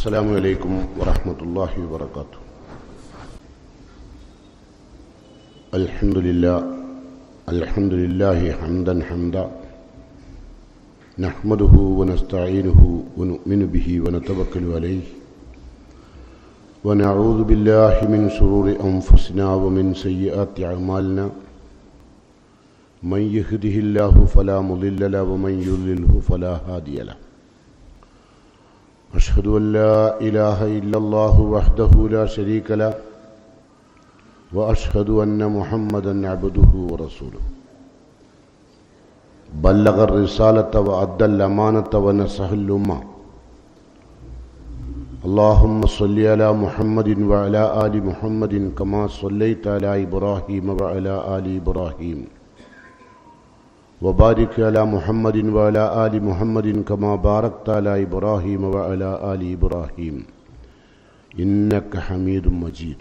السلام عليكم ورحمة الله وبركاته. الحمد لله حمدا نحمده ونستعينه ونؤمن به ونتوكل عليه ونعوذ بالله من شرور أنفسنا ومن سيئات أعمالنا من يهده الله فلا مضل له ومن يضلله فلا هادي له. أشهد أن لا إله إلا الله وحده لا شريك له وأشهد أن محمدا عبده ورسوله بلغ الرسالة وأدى الأمانة ونصح الأمة. اللهم صل على محمد وعلى آل محمد كما صليت على إبراهيم وعلى آل إبراهيم وبارك على محمد وعلى آل محمد كما باركت على إبراهيم وعلى آل إبراهيم إنك حميد مجيد.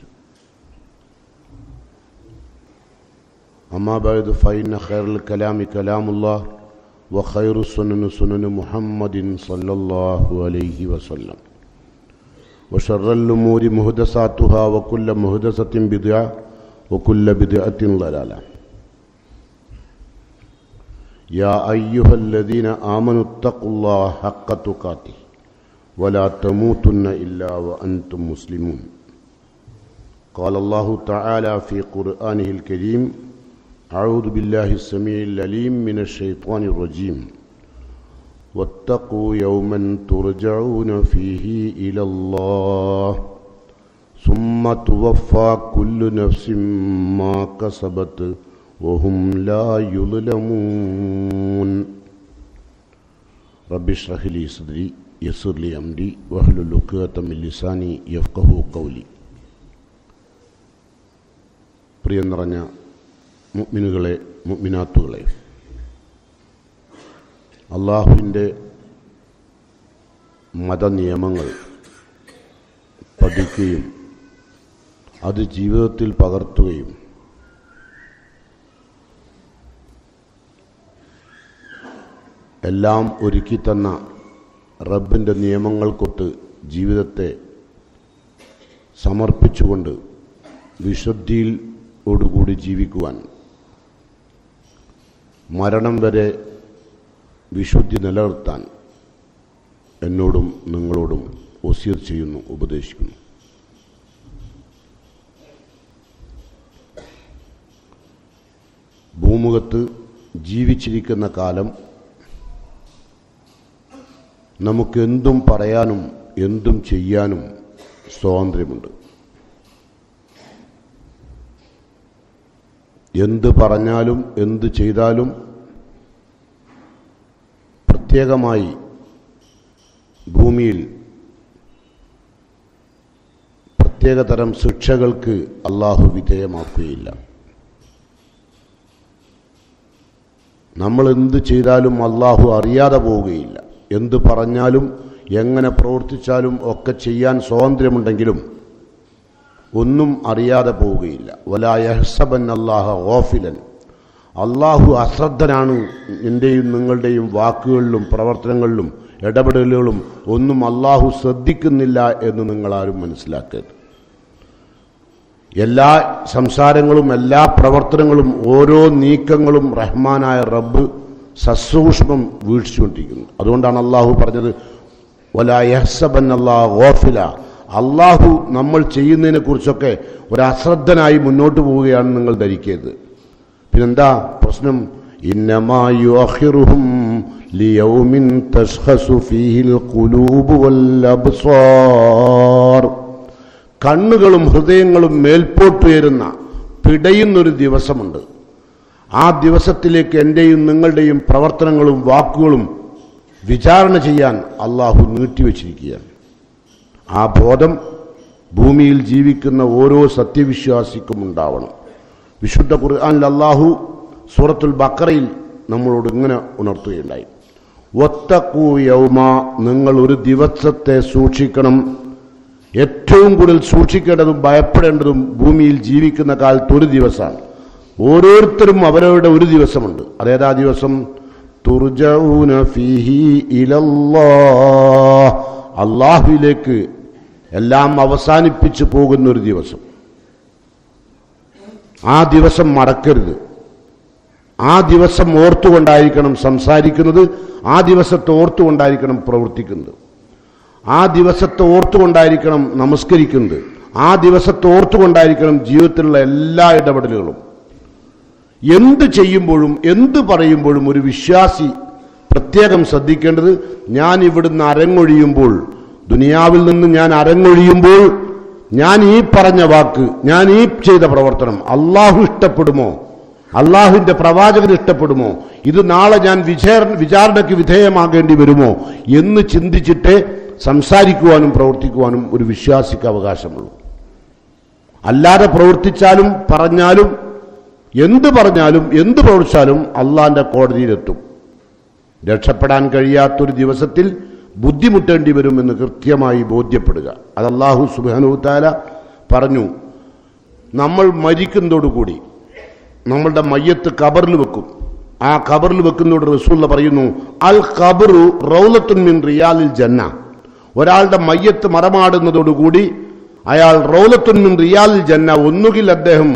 أما بعد فإن خير الكلام كلام الله وخير السنن سنن محمد صلى الله عليه وسلم وشر الأمور محدثاتها وكل محدثة بدعة وكل بدعة ضلالة. يا أيها الذين آمنوا اتقوا الله حق تقاته ولا تموتن إلا وأنتم مسلمون. قال الله تعالى في قرآنه الكريم: أعوذ بالله السميع العليم من الشيطان الرجيم واتقوا يوما ترجعون فيه إلى الله ثم توفى كل نفس ما كسبت وهم لا يظلمون. رب اشرح لي صدري يسر لي أمري واحلل عقدة من لساني يفقهوا قولي. പ്രിയം നിറഞ്ഞ മുഅ്മിനുകളെ മുഅ്മിനാത്തുകളെ, അല്ലാഹുവിൻ്റെ മതനിയമങ്ങൾ പഠിക്കുകയും അത് ജീവിതത്തിൽ പകർത്തുകയും എല്ലാം ഒരുക്കി തന്ന റബ്ബിൻ്റെ നിയമങ്ങൾക്കൊത്ത് ജീവിതത്തെ സമർപ്പിച്ചുകൊണ്ട് വിശുദ്ധിയോടുകൂടി ജീവിക്കുവാൻ, മരണം വരെ വിശുദ്ധി നിലനിർത്താൻ എന്നോടും നിങ്ങളോടും വസിയത്ത് ചെയ്യുന്നു, ഉപദേശിക്കുന്നു. ഭൂമുഖത്ത് ജീവിച്ചിരിക്കുന്ന കാലം നമുക്കെന്തും പറയാനും എന്തും ചെയ്യാനും സ്വാതന്ത്ര്യമുണ്ട്. എന്ത് പറഞ്ഞാലും എന്ത് ചെയ്താലും പ്രത്യേകമായി ഭൂമിയിൽ പ്രത്യേകതരം ശിക്ഷകൾക്ക് അല്ലാഹു വിധേയമാക്കുകയില്ല. നമ്മൾ എന്ത് ചെയ്താലും അല്ലാഹു അറിയാതെ പോവുകയില്ല. എന്ത് പറഞ്ഞാലും എങ്ങനെ പ്രവർത്തിച്ചാലും ഒക്കെ ചെയ്യാൻ സ്വാതന്ത്ര്യമുണ്ടെങ്കിലും ഒന്നും അറിയാതെ പോവുകയില്ല. വലാ യഹ്സബന്നല്ലാഹ ഗാഫിലൻ, അല്ലാഹു അശ്രദ്ധനാണ് എൻ്റെയും നിങ്ങളുടെയും വാക്കുകളിലും പ്രവർത്തനങ്ങളിലും ഇടപെടലുകളും ഒന്നും അല്ലാഹു ശ്രദ്ധിക്കുന്നില്ല എന്ന് നിങ്ങളാരും മനസ്സിലാക്കരുത്. എല്ലാ സംസാരങ്ങളും എല്ലാ പ്രവർത്തനങ്ങളും ഓരോ നീക്കങ്ങളും റഹ്മാനായ റബ്ബ് സസൂക്ഷ്മം വീക്ഷിച്ചുകൊണ്ടിരിക്കുന്നു. അതുകൊണ്ടാണ് അല്ലാഹു പറഞ്ഞത് വലാ യഹ്സബന്നല്ലാഹ ഗാഫില, അല്ലാഹു നമ്മൾ ചെയ്യുന്നതിനെ കുറിച്ചൊക്കെ ഒരു അശ്രദ്ധനായി മുന്നോട്ട് പോവുകയാണ് നിങ്ങൾ ധരിക്കരുത്. പിന്നെന്താ പ്രശ്നം? ഇന്നമാ യുഅഖിറുഹും ലിയൗമിൻ തശ്ഖസു ഫീഹിൽ ഖുലൂബു വൽ അബ്സാർ, കണ്ണുകളും ഹൃദയങ്ങളും മേൽപോട്ടുയരുന്ന പിടയുന്നൊരു ദിവസമുണ്ട്. ആ ദിവസത്തിലേക്ക് എൻ്റെയും നിങ്ങളുടെയും പ്രവർത്തനങ്ങളും വാക്കുകളും വിചാരണ ചെയ്യാൻ അല്ലാഹു നീട്ടിവെച്ചിരിക്കുകയാണ്. ആ ബോധം ഭൂമിയിൽ ജീവിക്കുന്ന ഓരോ സത്യവിശ്വാസിക്കും ഉണ്ടാവണം. വിശുദ്ധ ഖുർആനിൽ അല്ലാഹു സൂറത്തുൽ ബഖറയിൽ നമ്മളോട് ഇങ്ങനെ ഉണർത്തുകയുണ്ടായി: വത്തഖൂ യൗമ, നിങ്ങൾ ഒരു ദിവസത്തെ സൂക്ഷിക്കണം. ഏറ്റവും കൂടുതൽ സൂക്ഷിക്കേണ്ടതും ഭയപ്പെടേണ്ടതും ഭൂമിയിൽ ജീവിക്കുന്ന കാലത്ത് ഒരു ദിവസമാണ്. ഓരോരുത്തരും അവരവരുടെ ഒരു ദിവസമുണ്ട്. അതേതാ ദിവസം? തുർജഊന ഫീഹി ഇലല്ലാഹ്, അള്ളാഹുവിലേക്ക് എല്ലാം അവസാനിപ്പിച്ചു പോകുന്നൊരു ദിവസം. ആ ദിവസം മറക്കരുത്. ആ ദിവസം ഓർത്തുകൊണ്ടായിരിക്കണം സംസാരിക്കുന്നത്, ആ ദിവസത്തെ ഓർത്തുകൊണ്ടായിരിക്കണം പ്രവർത്തിക്കുന്നത്, ആ ദിവസത്തെ ഓർത്തുകൊണ്ടായിരിക്കണം നമസ്കരിക്കുന്നത്, ആ ദിവസത്തെ ഓർത്തുകൊണ്ടായിരിക്കണം ജീവിതത്തിലുള്ള എല്ലാ ഇടപെടലുകളും. എന്ത് ചെയ്യുമ്പോഴും എന്ത് പറയുമ്പോഴും ഒരു വിശ്വാസി പ്രത്യേകം ശ്രദ്ധിക്കേണ്ടത്, ഞാൻ ഇവിടുന്ന് അരങ്ങൊഴിയുമ്പോൾ, ദുനിയാവിൽ നിന്ന് ഞാൻ അരങ്ങൊഴിയുമ്പോൾ ഞാൻ ഈ പറഞ്ഞ വാക്ക്, ഞാൻ ഈ ചെയ്ത പ്രവർത്തനം അള്ളാഹു ഇഷ്ടപ്പെടുമോ, അള്ളാഹുവിന്റെ പ്രവാചകൻ ഇഷ്ടപ്പെടുമോ, ഇത് നാളെ ഞാൻ വിചാരണയ്ക്ക് വിധേയമാകേണ്ടി വരുമോ എന്ന് ചിന്തിച്ചിട്ടേ സംസാരിക്കുവാനും പ്രവർത്തിക്കുവാനും ഒരു വിശ്വാസിക്ക് അവകാശമുള്ളൂ. അല്ലാതെ പ്രവർത്തിച്ചാലും പറഞ്ഞാലും എന്ത് പറഞ്ഞാലും എന്ത് പ്രവർത്തിച്ചാലും അള്ളാന്റെ കോടതിയിലെത്തും. രക്ഷപ്പെടാൻ കഴിയാത്തൊരു ദിവസത്തിൽ ബുദ്ധിമുട്ടേണ്ടി വരുമെന്ന് കൃത്യമായി ബോധ്യപ്പെടുക. അത് അല്ലാഹു സുബ്ഹാനഹു വ തആല പറഞ്ഞു. നമ്മൾ മരിക്കുന്നതോടുകൂടി നമ്മളുടെ മയ്യത്ത് ഖബറിൽ വെക്കും. ആ ഖബറിൽ വെക്കുന്നതോട് റസൂലുള്ള പറയുന്നു, അൽ ഖബ്റു റൗളത്തുൻ മിൻ റിയാലിൽ ജന്ന. ഒരാളുടെ മയ്യത്ത് മറമാടുന്നതോടുകൂടി അയാൾ റൗളത്തുൻ മിൻ റിയാലിൽ ജന്ന, ഒന്നുകിൽ അദ്ദേഹം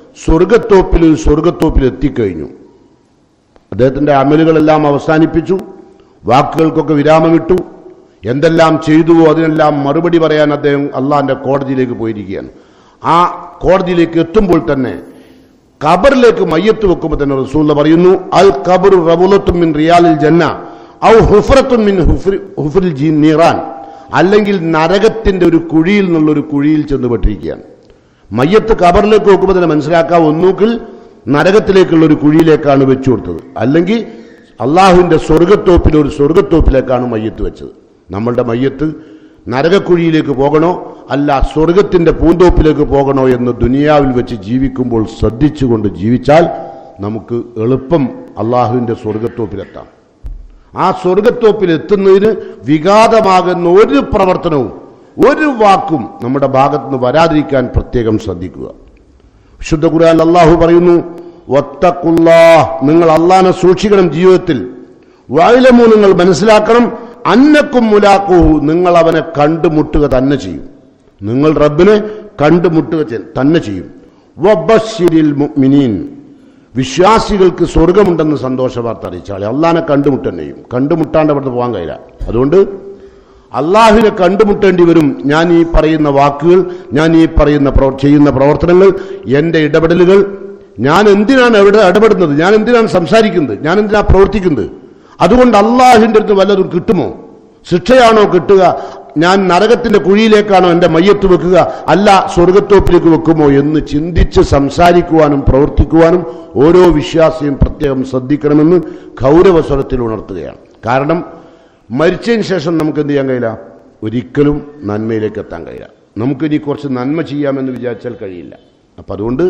സ്വർഗത്തോപ്പിൽ എത്തിക്കഴിഞ്ഞു. അദ്ദേഹത്തിന്റെ അമലുകളെല്ലാം അവസാനിപ്പിച്ചു, വാക്കുകൾക്കൊക്കെ വിരാമമിട്ടു, എന്തെല്ലാം ചെയ്തുവോ അതിനെല്ലാം മറുപടി പറയാൻ അദ്ദേഹം അള്ളാന്റെ കോടതിയിലേക്ക് പോയിരിക്കുകയാണ്. ആ കോടതിയിലേക്ക് എത്തുമ്പോൾ തന്നെ ഖബറിലേക്ക് മയ്യത്ത് വെക്കുമ്പോൾ തന്നെ റസൂലുള്ളാഹി പറയുന്നു, അൽ ഖബ്റു റൗളത്തുൻ മിൻ റിയാലിൽ ജന്ന ഔ ഹുഫ്റത്തുൻ മിൻ ഹുഫ്രിൽ നീറാൻ, അല്ലെങ്കിൽ നരകത്തിന്റെ ഒരു കുഴിയിൽ നിന്നുള്ളൊരു കുഴിയിൽ ചെന്നുപെട്ടിരിക്കുകയാണ്. മയ്യത്ത് ഖബറിലേക്ക് വെക്കുമ്പോൾ തന്നെ മനസ്സിലാക്കാം, ഒന്നുകിൽ നരകത്തിലേക്കുള്ള ഒരു കുഴിയിലേക്കാണ് വെച്ചു കൊടുത്തത്, അല്ലെങ്കിൽ അള്ളാഹുവിന്റെ ഒരു സ്വർഗത്തോപ്പിലേക്കാണ് മയ്യത്ത് വെച്ചത്. നമ്മളുടെ മയ്യത്ത് നരകക്കുഴിയിലേക്ക് പോകണോ അല്ല സ്വർഗത്തിന്റെ പൂന്തോപ്പിലേക്ക് പോകണോ എന്ന് ദുനിയാവിൽ വെച്ച് ജീവിക്കുമ്പോൾ ശ്രദ്ധിച്ചുകൊണ്ട് ജീവിച്ചാൽ നമുക്ക് എളുപ്പം അള്ളാഹുവിന്റെ സ്വർഗത്തോപ്പിലെത്താം. ആ സ്വർഗത്തോപ്പിൽ എത്തുന്നതിന് വിഘാതമാകുന്ന ഒരു പ്രവർത്തനവും ഒരു വാക്കും നമ്മുടെ ഭാഗത്തുനിന്ന് വരാതിരിക്കാൻ പ്രത്യേകം ശ്രദ്ധിക്കുക. വിശുദ്ധ ഖുർആനിൽ അല്ലാഹു പറയുന്നു, വത്തഖുല്ലാഹ്, നിങ്ങൾ അല്ലാഹനെ സൂക്ഷിക്കണം ജീവിതത്തിൽ. വഅലമു, നിങ്ങൾ മനസ്സിലാക്കണം, അന്നക്കും മുലാഖൂഹു, നിങ്ങൾ അവനെ കണ്ടുമുട്ടുക തന്നെ ചെയ്യും. നിങ്ങൾ റബ്ബിനെ കണ്ടുമുട്ടുക തന്നെ ചെയ്യും. വബശ്ശിരിൽ മുഅ്മിനീൻ, വിശ്വാസികൾക്ക് സ്വർഗമുണ്ടെന്ന് സന്തോഷ വാർത്ത അറിയിച്ചാളെ. അള്ളാഹിനെ കണ്ടുമുട്ടന്നെ ചെയ്യും. കണ്ടുമുട്ടാണ്ട് അവിടുന്ന് പോകാൻ കഴിയില്ല. അതുകൊണ്ട് അള്ളാഹിനെ കണ്ടുമുട്ടേണ്ടി വരും. ഞാൻ ഈ പറയുന്ന വാക്കുകൾ, ഞാൻ ഈ ചെയ്യുന്ന പ്രവർത്തനങ്ങൾ, എൻ്റെ ഇടപെടലുകൾ, ഞാൻ എന്തിനാണ് എവിടെ ഇടപെടുന്നത്, ഞാൻ എന്തിനാണ് സംസാരിക്കുന്നത്, ഞാൻ എന്തിനാണ് പ്രവർത്തിക്കുന്നത്, അതുകൊണ്ട് അള്ളാഹിൻ്റെ അടുത്ത് വല്ലതും കിട്ടുമോ, ശിക്ഷയാണോ കിട്ടുക, ഞാൻ നരകത്തിന്റെ കുഴിയിലേക്കാണോ എൻ്റെ മയ്യത്ത് വെക്കുക, അല്ല സ്വർഗത്തോപ്പിലേക്ക് വെക്കുമോ എന്ന് ചിന്തിച്ച് സംസാരിക്കുവാനും പ്രവർത്തിക്കുവാനും ഓരോ വിശ്വാസിയും പ്രത്യേകം ശ്രദ്ധിക്കണമെന്ന് ഗൗരവസ്വരത്തിൽ ഉണർത്തുകയാണ്. കാരണം മരിച്ചതിന് ശേഷം നമുക്ക് എന്ത് ചെയ്യാൻ കഴിയില്ല, ഒരിക്കലും നന്മയിലേക്ക് എത്താൻ കഴിയില്ല. നമുക്കിനി കുറച്ച് നന്മ ചെയ്യാമെന്ന് വിചാരിച്ചാൽ കഴിയില്ല. അപ്പം അതുകൊണ്ട്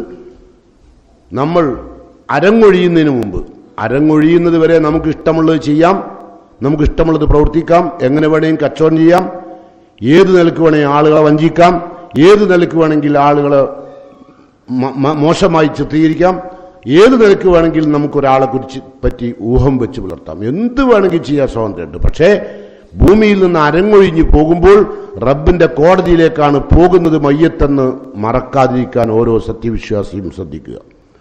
നമ്മൾ അരങ്ങൊഴിയുന്നതിന് മുമ്പ്, അരങ്ങൊഴിയുന്നത് വരെ നമുക്ക് ഇഷ്ടമുള്ളത് ചെയ്യാം, നമുക്ക് ഇഷ്ടമുള്ളത് പ്രവർത്തിക്കാം, എങ്ങനെ വേണമെങ്കിൽ കച്ചവടം ചെയ്യാം, ഏത് നിലക്ക് വേണമെങ്കിൽ ആളുകളെ വഞ്ചിക്കാം, ഏത് നിലക്ക് വേണമെങ്കിൽ ആളുകളെ മോശമായി ചിത്രീകരിക്കാം, ഏത് നിലക്ക് വേണമെങ്കിൽ നമുക്കൊരാളെ കുറിച്ച് പറ്റി ഊഹം വെച്ച് പുലർത്താം, എന്ത് വേണമെങ്കിൽ ചെയ്യാൻ സ്വാതന്ത്ര്യമുണ്ട്. പക്ഷേ ഭൂമിയിൽ നിന്ന് അരങ്ങൊഴിഞ്ഞു പോകുമ്പോൾ റബ്ബിന്റെ കോടതിയിലേക്കാണ് പോകുന്നത് മയ്യത്തെന്ന് മറക്കാതിരിക്കാൻ ഓരോ സത്യവിശ്വാസിയും ശ്രദ്ധിക്കുക.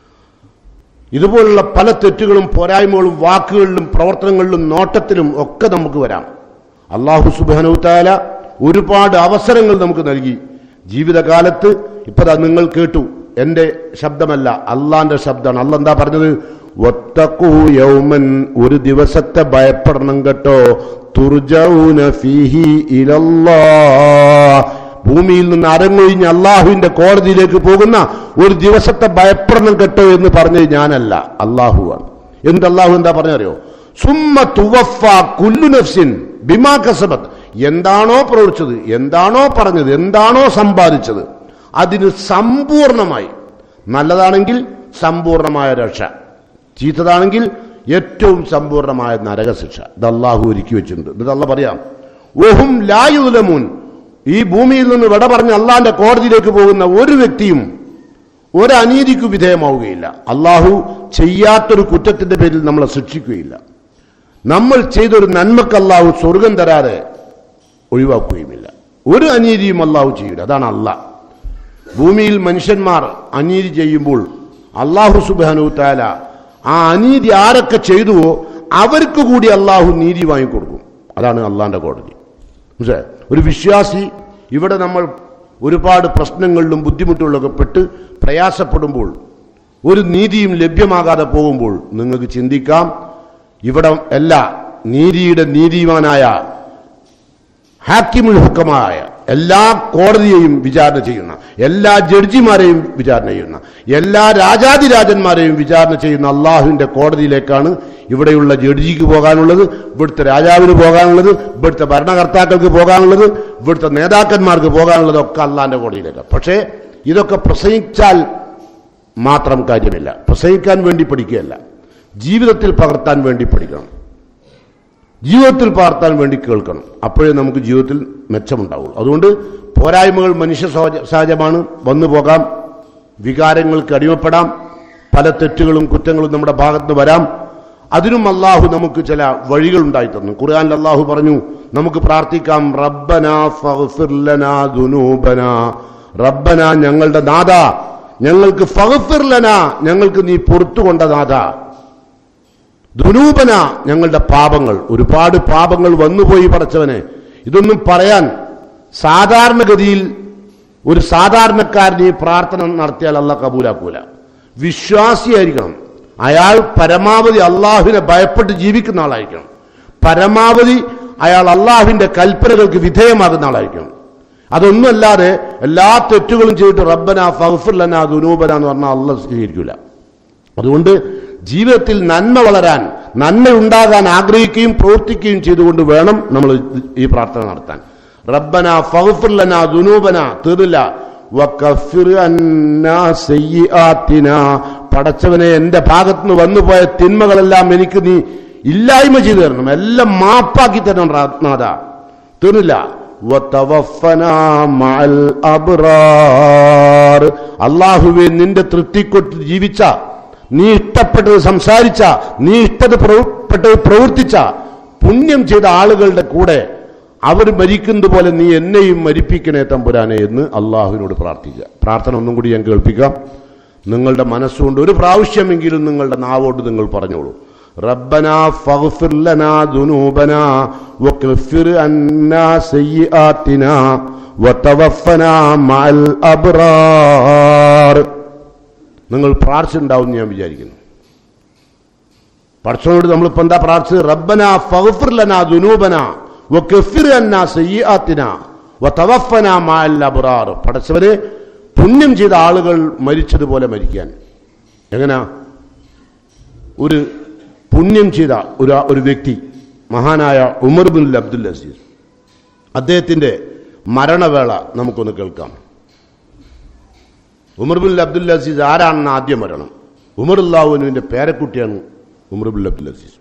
ഇതുപോലുള്ള പല തെറ്റുകളും പോരായ്മകളും വാക്കുകളിലും പ്രവർത്തനങ്ങളിലും നോട്ടത്തിലും ഒക്കെ നമുക്ക് വരാം. അല്ലാഹു സുബ്ഹാനഹു വ തആല ഒരുപാട് അവസരങ്ങൾ നമുക്ക് നൽകി ജീവിതകാലത്ത്. ഇപ്പതാ നിങ്ങൾ കേട്ടു, എൻ്റെ ശബ്ദമല്ല, അള്ളാന്റെ ശബ്ദമാണ്. അള്ളാഹ് എന്താ പറഞ്ഞത്? വത്തഖൂ യൗമൻ, ഒരു ദിവസത്തെ ഭയപ്പെടണം കേട്ടോ, തുർജഊന ഫീഹി ഇലല്ലാഹ്, ഭൂമിയിൽ നിന്ന് അരങ്ങൊഴിഞ്ഞ് അള്ളാഹുവിന്റെ കോടതിയിലേക്ക് പോകുന്ന ഒരു ദിവസത്തെ ഭയപ്പെടണം കേട്ടോ എന്ന് പറഞ്ഞത് ഞാനല്ല, അള്ളാഹുവാണ്. എന്നിട്ട് അള്ളാഹു എന്താ പറഞ്ഞറിയോ? സുമ്മ തുവഫ കുല്ലു നഫ്സിൻ ബിമാ കസബത്, എന്താണോ പ്രവർത്തിച്ചത്, എന്താണോ പറഞ്ഞത്, എന്താണോ സമ്പാദിച്ചത് അതിന് സമ്പൂർണമായി, നല്ലതാണെങ്കിൽ സമ്പൂർണമായ രക്ഷ, ചീത്തതാണെങ്കിൽ ഏറ്റവും സമ്പൂർണമായ നരകശിക്ഷ ഇത് അള്ളാഹു ഒരുക്കി വെച്ചിട്ടുണ്ട്. എന്നിട്ട് അള്ളാഹ് പറയാം, വഹും ലാ യുദ്ലമൂൻ, ഈ ഭൂമിയിൽ നിന്ന് വിട പറഞ്ഞ് അള്ളാഹിന്റെ കോടതിയിലേക്ക് പോകുന്ന ഒരു വ്യക്തിയും ഒരു അനീതിക്ക് വിധേയമാവുകയില്ല. അള്ളാഹു ചെയ്യാത്തൊരു കുറ്റത്തിന്റെ പേരിൽ നമ്മളെ ശിക്ഷിക്കുകയില്ല. നമ്മൾ ചെയ്തൊരു നന്മക്ക് അള്ളാഹു സ്വർഗം തരാതെ ഒഴിവാക്കുകയുമില്ല. ഒരു അനീതിയും അള്ളാഹു ചെയ്യില്ല. അതാണ് അള്ളാഹ്. ഭൂമിയിൽ മനുഷ്യന്മാർ അനീതി ചെയ്യുമ്പോൾ അള്ളാഹു സുബ്ഹാനഹു തആല ആ അനീതി ആരൊക്കെ ചെയ്തുവോ അവർക്ക് കൂടി അള്ളാഹു നീതി വാങ്ങിക്കൊടുക്കും. അതാണ് അള്ളാഹിന്റെ കോടതി. ഒരു വിശ്വാസി ഇവിടെ നമ്മൾ ഒരുപാട് പ്രശ്നങ്ങളിലും ബുദ്ധിമുട്ടുകളിലൊക്കെ പെട്ട് പ്രയാസപ്പെടുമ്പോൾ ഒരു നീതിയും ലഭ്യമാകാതെ പോകുമ്പോൾ നിങ്ങൾക്ക് ചിന്തിക്കാം, ഇവിടെ എല്ലാ നീതിയുടെ നീതിമാനായ ഹാക്കിമുൽ ഹുക്കമായ എല്ലാ കോടതിയെയും വിചാരണ ചെയ്യുന്ന, എല്ലാ ജഡ്ജിമാരെയും വിചാരണ ചെയ്യുന്ന, എല്ലാ രാജാതിരാജന്മാരെയും വിചാരണ ചെയ്യുന്ന അള്ളാഹുവിന്റെ കോടതിയിലേക്കാണ് ഇവിടെയുള്ള ജഡ്ജിക്ക് പോകാനുള്ളത്, ഇവിടുത്തെ രാജാവിന് പോകാനുള്ളത്, ഇവിടുത്തെ ഭരണകർത്താക്കൾക്ക് പോകാനുള്ളത്, ഇവിടുത്തെ നേതാക്കന്മാർക്ക് പോകാനുള്ളതൊക്കെ അള്ളാഹിന്റെ കോടതിയിലേക്കാണ്. പക്ഷേ ഇതൊക്കെ പ്രസംഗിച്ചാൽ മാത്രം കാര്യമില്ല. പ്രസംഗിക്കാൻ വേണ്ടി പഠിക്കുകയല്ല, ജീവിതത്തിൽ പകർത്താൻ വേണ്ടി പഠിക്കണം, ജീവിതത്തിൽ പകർത്താൻ വേണ്ടി കേൾക്കണം. അപ്പോഴേ നമുക്ക് ജീവിതത്തിൽ മെച്ചമുണ്ടാവുള്ളൂ. അതുകൊണ്ട് പോരായ്മകൾ മനുഷ്യ സഹജമാണ്, വന്നു പോകാം, വികാരങ്ങൾക്ക് അടിമപ്പെടാം, പല തെറ്റുകളും കുറ്റങ്ങളും നമ്മുടെ ഭാഗത്ത് വരാം. അതിനും അള്ളാഹു നമുക്ക് ചില വഴികൾ ഉണ്ടായി തന്നു. ഖുർആനിൽ അള്ളാഹു പറഞ്ഞു, നമുക്ക് പ്രാർത്ഥിക്കാം, റബ്ബനാ ഫഗ്ഫിർ ലനാ ദുനൂബനാ, റബ്ബനാ ഞങ്ങളുടെ നാഥ, ഞങ്ങൾക്ക് ഫഗ്ഫിർ ലനാ ഞങ്ങൾക്ക് നീ പുറത്തുകൊണ്ട നാഥ, ദുനൂബന ഞങ്ങളുടെ പാപങ്ങൾ, ഒരുപാട് പാപങ്ങൾ വന്നുപോയി പടച്ചവനെ. ഇതൊന്നും പറയാൻ സാധാരണഗതിയിൽ ഒരു സാധാരണക്കാരന് ഈ പ്രാർത്ഥന നടത്തിയാൽ അള്ളാഹ് കബൂലാക്കൂല. വിശ്വാസിയായിരിക്കണം അയാൾ, പരമാവധി അള്ളാഹുവിനെ ഭയപ്പെട്ട് ജീവിക്കുന്ന ആളായിരിക്കണം, പരമാവധി അയാൾ അള്ളാഹുവിന്റെ കൽപ്പനകൾക്ക് വിധേയമാകുന്ന ആളായിരിക്കണം. അതൊന്നുമല്ലാതെ എല്ലാ തെറ്റുകളും ചെയ്തിട്ട് റബ്ബനാ ഫഗ്ഫിർ ലനാ ദുനൂബന എന്ന് പറഞ്ഞാൽ അള്ളാഹ് സ്വീകരിക്കൂല. അതുകൊണ്ട് ജീവിതത്തിൽ നന്മ വളരാൻ, നന്മ ഉണ്ടാകാൻ ആഗ്രഹിക്കുകയും പ്രവർത്തിക്കുകയും ചെയ്തുകൊണ്ട് വേണം നമ്മൾ ഈ പ്രാർത്ഥന നടത്താൻ. റബ്ബനാ ഫഗ്ഫിർ ലനാ ദുനൂബന തീർന്നില്ല, വകഫിർ അന്നാ സയ്യിആതിനാ, പടച്ചവനെ എന്റെ ഭാഗത്തുനിന്ന് വന്നുപോയ തിന്മകളെല്ലാം എനിക്ക് നീ ഇല്ലായ്മ ചെയ്തു തരണം, എല്ലാം മാപ്പാക്കി തരണം നാഥ. തീർന്നില്ല, വതവഫനാ മഅൽ അബ്റാർ, അല്ലാഹുവേ നിന്റെ തൃപ്തിക്കൊട്ട് ജീവിച്ച, നീ ഇഷ്ടപ്പെട്ടത് സംസാരിച്ച, നീ ഇഷ്ടപ്പെട്ടത് പ്രവർത്തിച്ച, പുണ്യം ചെയ്ത ആളുകളുടെ കൂടെ അവർ മരിക്കുന്നത് പോലെ നീ എന്നെയും മരിപ്പിക്കണേ തമ്പുരാനെ എന്ന് അള്ളാഹുവിനോട് പ്രാർത്ഥിക്കുക. പ്രാർത്ഥന ഒന്നും കൂടി ഞാൻ കേൾപ്പിക്കാം. നിങ്ങളുടെ മനസ്സുകൊണ്ട് ഒരു പ്രാവശ്യമെങ്കിലും നിങ്ങളുടെ നാവോട് നിങ്ങൾ പറഞ്ഞോളൂ, റബ്ബനാ ഫഗ്ഫിർ ലനാ ദുനൂബനാ വകഫിർ അന്നാ സയ്യിആതിനാ വതവഫനാ മഅൽ അബ്റാർ. നിങ്ങൾ പ്രാർത്ഥിച്ചിട്ടുണ്ടാവും ഞാൻ വിചാരിക്കുന്നു. പടച്ചവനോട് നമ്മളിപ്പോൾ എന്താ പ്രാർത്ഥിച്ചത്? റബ്ബനാ ഫഗ്ഫിർ ലനാ ദുനൂബനാ വകഫിർ അന്നാ സയ്യിആതിനാ വതവഫനാ മഅൽ അബ്റാർ. പടച്ചവനെ പുണ്യം ചെയ്ത ആളുകൾ മരിച്ചതുപോലെ മരിക്കാൻ. എങ്ങനാ? ഒരു പുണ്യം ചെയ്ത ഒരു വ്യക്തി, മഹാനായ ഉമർ ബിൻ അബ്ദുൽ അസീസ്, അദ്ദേഹത്തിന്റെ മരണവേള നമുക്കൊന്ന് കേൾക്കാം. ഉമർ ബിൻ അബ്ദുൽ അസീസ് ആരാണെന്ന് ആദ്യം വരണം. ഉമർ അല്ലാഹുവിന്റെ പേരക്കുട്ടിയാണ് ഉമർ ബിൻ അബ്ദുൽ അസീസ്.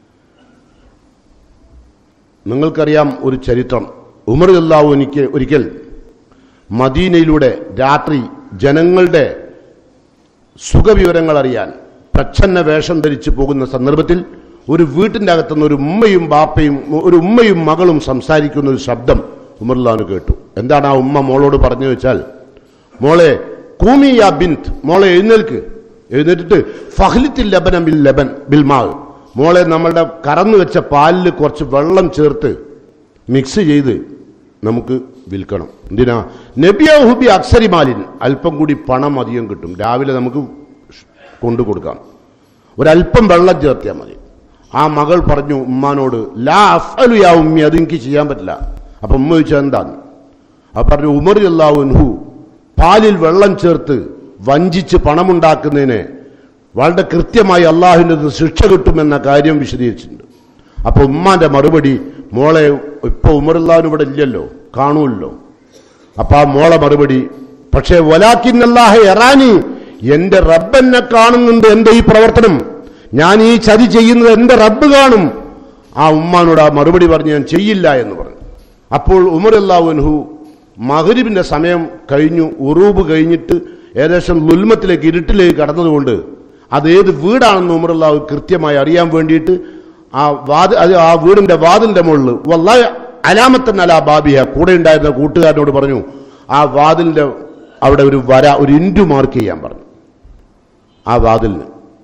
നിങ്ങൾക്കറിയാം ഒരു ചരിത്രം. ഉമർ അല്ലാഹു ഒരിക്കൽ മദീനയിലൂടെ രാത്രി ജനങ്ങളുടെ സുഖവിവരങ്ങൾ അറിയാൻ പ്രച്ഛന്ന വേഷം ധരിച്ചു പോകുന്ന സന്ദർഭത്തിൽ ഒരു വീട്ടിൻ്റെ അകത്തുനിന്ന് ഒരു ഉമ്മയും മകളും സംസാരിക്കുന്ന ഒരു ശബ്ദം ഉമർ അല്ലാഹു കേട്ടു. എന്താണ് ആ ഉമ്മ മോളോട് പറഞ്ഞു വെച്ചാൽ, മോളെ കൂമി യാ ബിന്ത്, മോളെ എഴുന്നേൽക്ക്, എഴുന്നേറ്റിട്ട് ഫഹ്ലിത്തിൽ ലബന ബിൽ മാ, മോളെ നമ്മളുടെ കറന്നു വെച്ച പാലിൽ കുറച്ച് വെള്ളം ചേർത്ത് മിക്സ് ചെയ്ത് നമുക്ക് വിൽക്കണം. എന്തിനാ? നബിയാഹുബി അക്സരി മാലിൻ, അല്പം കൂടി പണം അധികം കിട്ടും, രാവിലെ നമുക്ക് കൊണ്ടു കൊടുക്കാം, ഒരല്പം വെള്ളം ചേർത്തിയാൽ മതി. ആ മകൾ പറഞ്ഞു ഉമ്മാനോട്, ലാ അഫ്അലു യാ ഉമ്മി, അതെനിക്ക് ചെയ്യാൻ പറ്റില്ല. അപ്പൊ ഉമ്മ ചോദിച്ചാൽ എന്താന്ന്? അപ്പൊ പറഞ്ഞു, ഉമർ റളിയല്ലാഹു അൻഹു പാലിൽ വെള്ളം ചേർത്ത് വഞ്ചിച്ച് പണമുണ്ടാക്കുന്നതിന് വളരെ കൃത്യമായി അള്ളാഹുവിൻ്റെ ശിക്ഷ കിട്ടുമെന്ന കാര്യം വിശദീകരിച്ചിട്ടുണ്ട്. അപ്പൊ ഉമ്മാന്റെ മറുപടി, മോളെ ഇപ്പൊ ഉമർ റളിയല്ലാഹു ഇവിടെ ഇല്ലല്ലോ, കാണൂല്ലോ. അപ്പൊ ആ മോളെ മറുപടി, പക്ഷേ വലാകിന്നല്ലാഹ യറാനി, എന്റെ റബ്ബെന്നെ കാണുന്നുണ്ട്, എന്റെ ഈ പ്രവർത്തനം, ഞാൻ ഈ ചതി ചെയ്യുന്നത് എന്റെ റബ്ബ് കാണും. ആ ഉമ്മാനോട് ആ മറുപടി പറഞ്ഞ് ഞാൻ ചെയ്യില്ല എന്ന് പറഞ്ഞു. അപ്പോൾ ഉമർ റളിയല്ലാഹു അൻഹു മഗ്രിബിന്റെ സമയം കഴിഞ്ഞു, ഉറൂബ് കഴിഞ്ഞിട്ട് ഏകദേശം ലുൽമത്തിലേക്ക്, ഇരുട്ടിലേക്ക് കടന്നതുകൊണ്ട് അതേത് വീടാണെന്ന് ഉമർ റളിയല്ലാഹു കൃത്യമായി അറിയാൻ വേണ്ടിയിട്ട് ആ വീടിന്റെ വാതിലിന്റെ മുകളിൽ വല്ലാഹി അലാമത്തൻ അലാ ബാബിഹ, കൂടെ ഉണ്ടായിരുന്ന കൂട്ടുകാരനോട് പറഞ്ഞു ആ വാതിലിന്റെ അവിടെ ഒരു വര, ഒരു ഇൻഡു മാർക്ക് ചെയ്യാൻ പറഞ്ഞു. ആ വാതിലിന്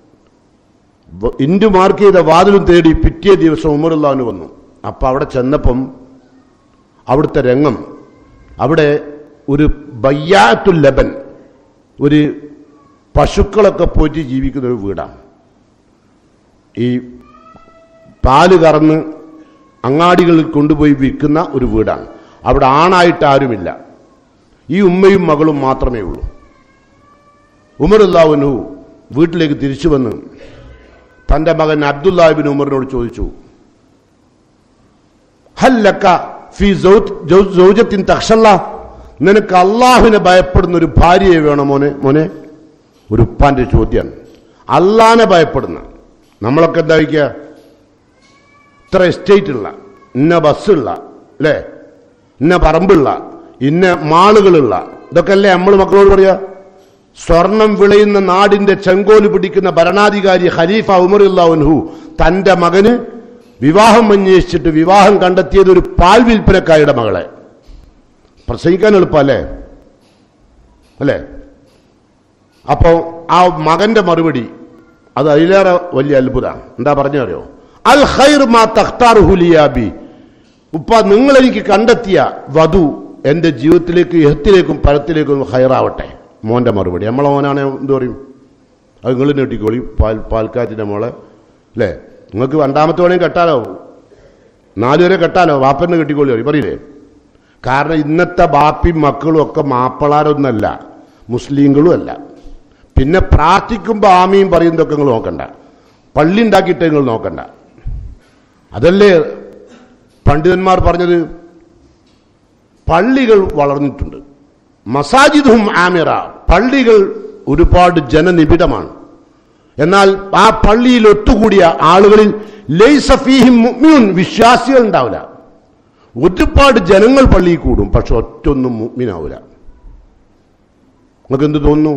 ഇൻഡു മാർക്ക് ചെയ്ത വാതിലും തേടി പിറ്റേ ദിവസം ഉമറുല്ലാഹു വന്നു. അപ്പൊ അവിടെ ചെന്നപ്പം അവിടുത്തെ രംഗം, അവിടെ ഒരു ബയ്യാത്തുൽ ലബൻ, ഒരു പശുക്കളൊക്കെ പോറ്റി ജീവിക്കുന്ന ഒരു വീടാണ്. ഈ പാല് കറന്ന് അങ്ങാടികളിൽ കൊണ്ടുപോയി വിൽക്കുന്ന ഒരു വീടാണ്. അവിടെ ആണായിട്ട് ആരുമില്ല, ഈ ഉമ്മയും മകളും മാത്രമേ ഉള്ളൂ. ഉമറുല്ലാഹു അൻഹു വീട്ടിലേക്ക് തിരിച്ചു വന്ന് തൻ്റെ മകൻ അബ്ദുല്ലാഹ് ഇബ്നു ഉമറിനോട് ചോദിച്ചു, ഹൽ ലക ഫീ സൗജത്തിൻ തഖ്ശല്ലാ, നിനക്ക് അള്ളാഹുവിനെ ഭയപ്പെടുന്ന ഒരു ഭാര്യയെ വേണോ മോനെ? ഒരു ഉപ്പാന്റെ ചോദ്യമാണ്. അള്ളാഹിനെ ഭയപ്പെടുന്ന, നമ്മളൊക്കെ എന്താ വയ്ക്കുക, ഇത്ര എസ്റ്റേറ്റ് ഉള്ള, ഇന്ന ബസ്സുള്ള, അല്ലേ, ഇന്ന പറമ്പുള്ള, ഇന്ന മാളുകളുള്ള, ഇതൊക്കെ അല്ലേ നമ്മൾ മക്കളോട് പറയാ. സ്വർണം വിളയുന്ന നാടിന്റെ ചെങ്കോല് പിടിക്കുന്ന ഭരണാധികാരി ഖലീഫ ഉമറുല്ലാഹു അൻഹു തന്റെ മകന് വിവാഹം അന്വേഷിച്ചിട്ട് വിവാഹം കണ്ടെത്തിയത് ഒരു പാൽ വിൽപ്പനക്കാരുടെ മകളെ. പ്രസംഗിക്കാൻ എളുപ്പല്ലേ, അല്ലേ? അപ്പോ ആ മകന്റെ മറുപടി അത് അതിലേറെ വലിയ അത്ഭുതമാണ്. എന്താ പറഞ്ഞറിയോ? അൽ ഖൈർ മാ തഖ്താറുഹു ലിയാബി, ഉപ്പ നിങ്ങൾ എനിക്ക് കണ്ടെത്തിയ വധു എന്റെ ജീവിതത്തിലേക്ക് ഇഹത്തിലേക്കും പരത്തിലേക്കും ഖൈറാവട്ടെ. മോന്റെ മറുപടി. നമ്മളെ മോനാണ് എന്ത് പറയും? അത് നിങ്ങൾ ഞെട്ടിക്കോളി, പാൽക്കാറ്റിന്റെ മോളെ, അല്ലേ? നിങ്ങൾക്ക് രണ്ടാമത്തെ വേണമെങ്കിൽ കെട്ടാലോ, 4 വരെ കെട്ടാലോ, വാപ്പനെ കെട്ടിക്കോളി പറയില്ലേ? കാരണം ഇന്നത്തെ ബാപ്പിയും മക്കളും ഒക്കെ മാപ്പിളാരൊന്നല്ല, മുസ്ലിങ്ങളും അല്ല. പിന്നെ പ്രാർത്ഥിക്കുമ്പോൾ ആമയും പറയുന്നതൊക്കെ നിങ്ങൾ നോക്കണ്ട, പള്ളി ഉണ്ടാക്കിയിട്ട് നിങ്ങൾ നോക്കണ്ട. അതല്ലേ പണ്ഡിതന്മാർ പറഞ്ഞത്? പള്ളികൾ വളർന്നിട്ടുണ്ട്, മസാജിദും ആമിറ, പള്ളികൾ ഒരുപാട് ജനനിബിഡമാണ്. എന്നാൽ ആ പള്ളിയിൽ ഒത്തുകൂടിയ ആളുകളിൽ ലൈസ ഫീഹിം മുഅ്മിനൂൻ, വിശ്വാസികൾ ഉണ്ടാവില്ല. ഒരുപാട് ജനങ്ങൾ പള്ളിയിൽ കൂടും, പക്ഷെ ഒറ്റൊന്നും മുഅ്മിനാവില്ല. നിങ്ങൾക്ക് എന്ത് തോന്നുന്നു?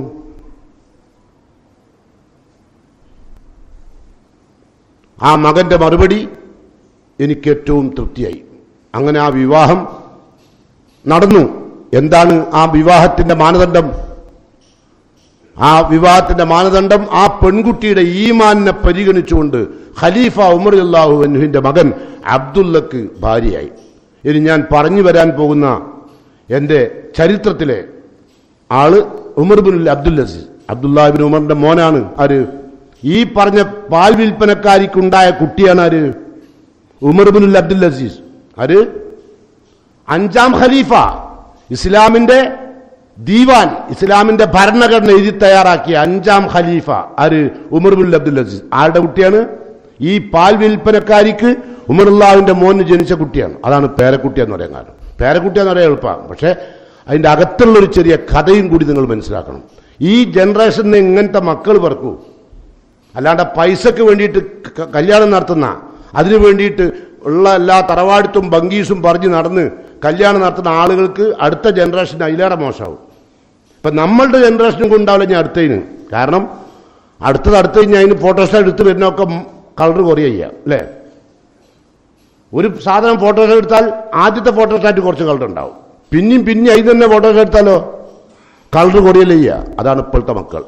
ആ മകന്റെ മറുപടി എനിക്ക് ഏറ്റവും തൃപ്തിയായി. അങ്ങനെ ആ വിവാഹം നടന്നു. എന്താണ് ആ വിവാഹത്തിന്റെ മാനദണ്ഡം? ആ വിവാഹത്തിന്റെ മാനദണ്ഡം ആ പെൺകുട്ടിയുടെ ഈമാനിനെ പരിഗണിച്ചുകൊണ്ട് ഖലീഫ ഉമർ റളിയല്ലാഹു അൻഹുവിന്റെ മകൻ അബ്ദുള്ളക്ക് ഭാര്യയായി. ഇനി ഞാൻ പറഞ്ഞു വരാൻ പോകുന്ന എൻ്റെ ചരിത്രത്തിലെ ആള് Umar bin Abdul Aziz, Abdullah ibn ഉമറിന്റെ മോനാണ്. ആര്? ഈ പറഞ്ഞ പാൽ വിൽപ്പനക്കാരിക്കുണ്ടായ കുട്ടിയാണ് ആര്? Umar bin Abdul Aziz. ആര്? 5ാം ഖലീഫ, ഇസ്ലാമിന്റെ ദീവാൻ, ഇസ്ലാമിന്റെ ഭരണഘടന എഴുതി തയ്യാറാക്കിയ 5ാം ഖലീഫ ആര്? Umar bin Abdul Aziz. ആരുടെ കുട്ടിയാണ്? ഈ പാൽ വിൽപ്പനക്കാരിക്ക് ഉമറുല്ലാഹിന്റെ മോന് ജനിച്ച കുട്ടിയാണ്. അതാണ് പേരക്കുട്ടി എന്ന് പറയാൻ കാരണം. പേരക്കുട്ടിയെന്ന് പറയാൻ എളുപ്പമാണ്, പക്ഷെ അതിന്റെ അകത്തുള്ളൊരു ചെറിയ കഥയും കൂടി നിങ്ങൾ മനസ്സിലാക്കണം. ഈ ജനറേഷന് ഇങ്ങനത്തെ മക്കൾ പറക്കൂ. അല്ലാണ്ട് പൈസക്ക് വേണ്ടിയിട്ട് കല്യാണം നടത്തുന്ന, അതിനു വേണ്ടിയിട്ട് ഉള്ള എല്ലാ തറവാടിത്തും ബംഗീസും പറഞ്ഞ് നടന്ന് കല്യാണം നടത്തുന്ന ആളുകൾക്ക് അടുത്ത ജനറേഷൻ അതിലേറെ മോശമാവും. ഇപ്പം നമ്മളുടെ ജനറേഷനും കൊണ്ടാവില്ല ഞാൻ അടുത്തതിന്. കാരണം അടുത്ത് കഴിഞ്ഞാൽ അതിന് ഫോട്ടോസ്റ്റാറ്റ് എടുത്ത് വരുന്നതൊക്കെ കളർ കുറയുക ചെയ്യുക, അല്ലേ? ഒരു സാധനം ഫോട്ടോസ്റ്റാറ്റ് എടുത്താൽ ആദ്യത്തെ ഫോട്ടോസ്റ്റാറ്റ് കുറച്ച് കളർ ഉണ്ടാവും, പിന്നെ അതിന് തന്നെ ഫോട്ടോസ്റ്റാറ്റ് എടുത്താലോ കളർ കുറയല്ല ചെയ്യുക. അതാണ് ഇപ്പോഴത്തെ മക്കൾ.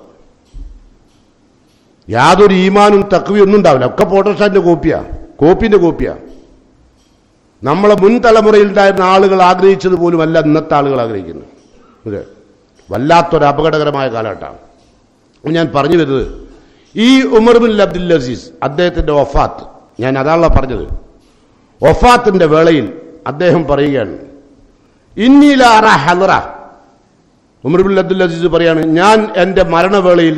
യാതൊരു ഈമാനും തഖ്വയും ഒന്നും ഉണ്ടാവില്ല, ഒക്കെ ഫോട്ടോസ്റ്റാറ്റിന്റെ കോപ്പിന്റെ കോപ്പിയാ. നമ്മളെ മുൻ തലമുറയിൽ ഉണ്ടായിരുന്ന ആളുകൾ ആഗ്രഹിച്ചത് പോലും അല്ല ഇന്നത്തെ ആളുകൾ ആഗ്രഹിക്കുന്നത്. അതെ, വല്ലാത്തൊരു അപകടകരമായ കാലഘട്ടമാണ്. ഞാൻ പറഞ്ഞു വരുന്നത്, ഈ ഉമർ ബിൻ അബ്ദുൽ അസീസ് അദ്ദേഹത്തിന്റെ വഫാത്ത്, ഞാൻ അതാണല്ലോ പറഞ്ഞത്, വഫാത്തിന്റെ വേളയിൽ അദ്ദേഹം പറയുകയാണ്, ഇന്നീലാറ ഹലറ. ഉമർ ബിൻ അബ്ദുൽ അസീസ് പറയാണ്, ഞാൻ എൻ്റെ മരണവേളയിൽ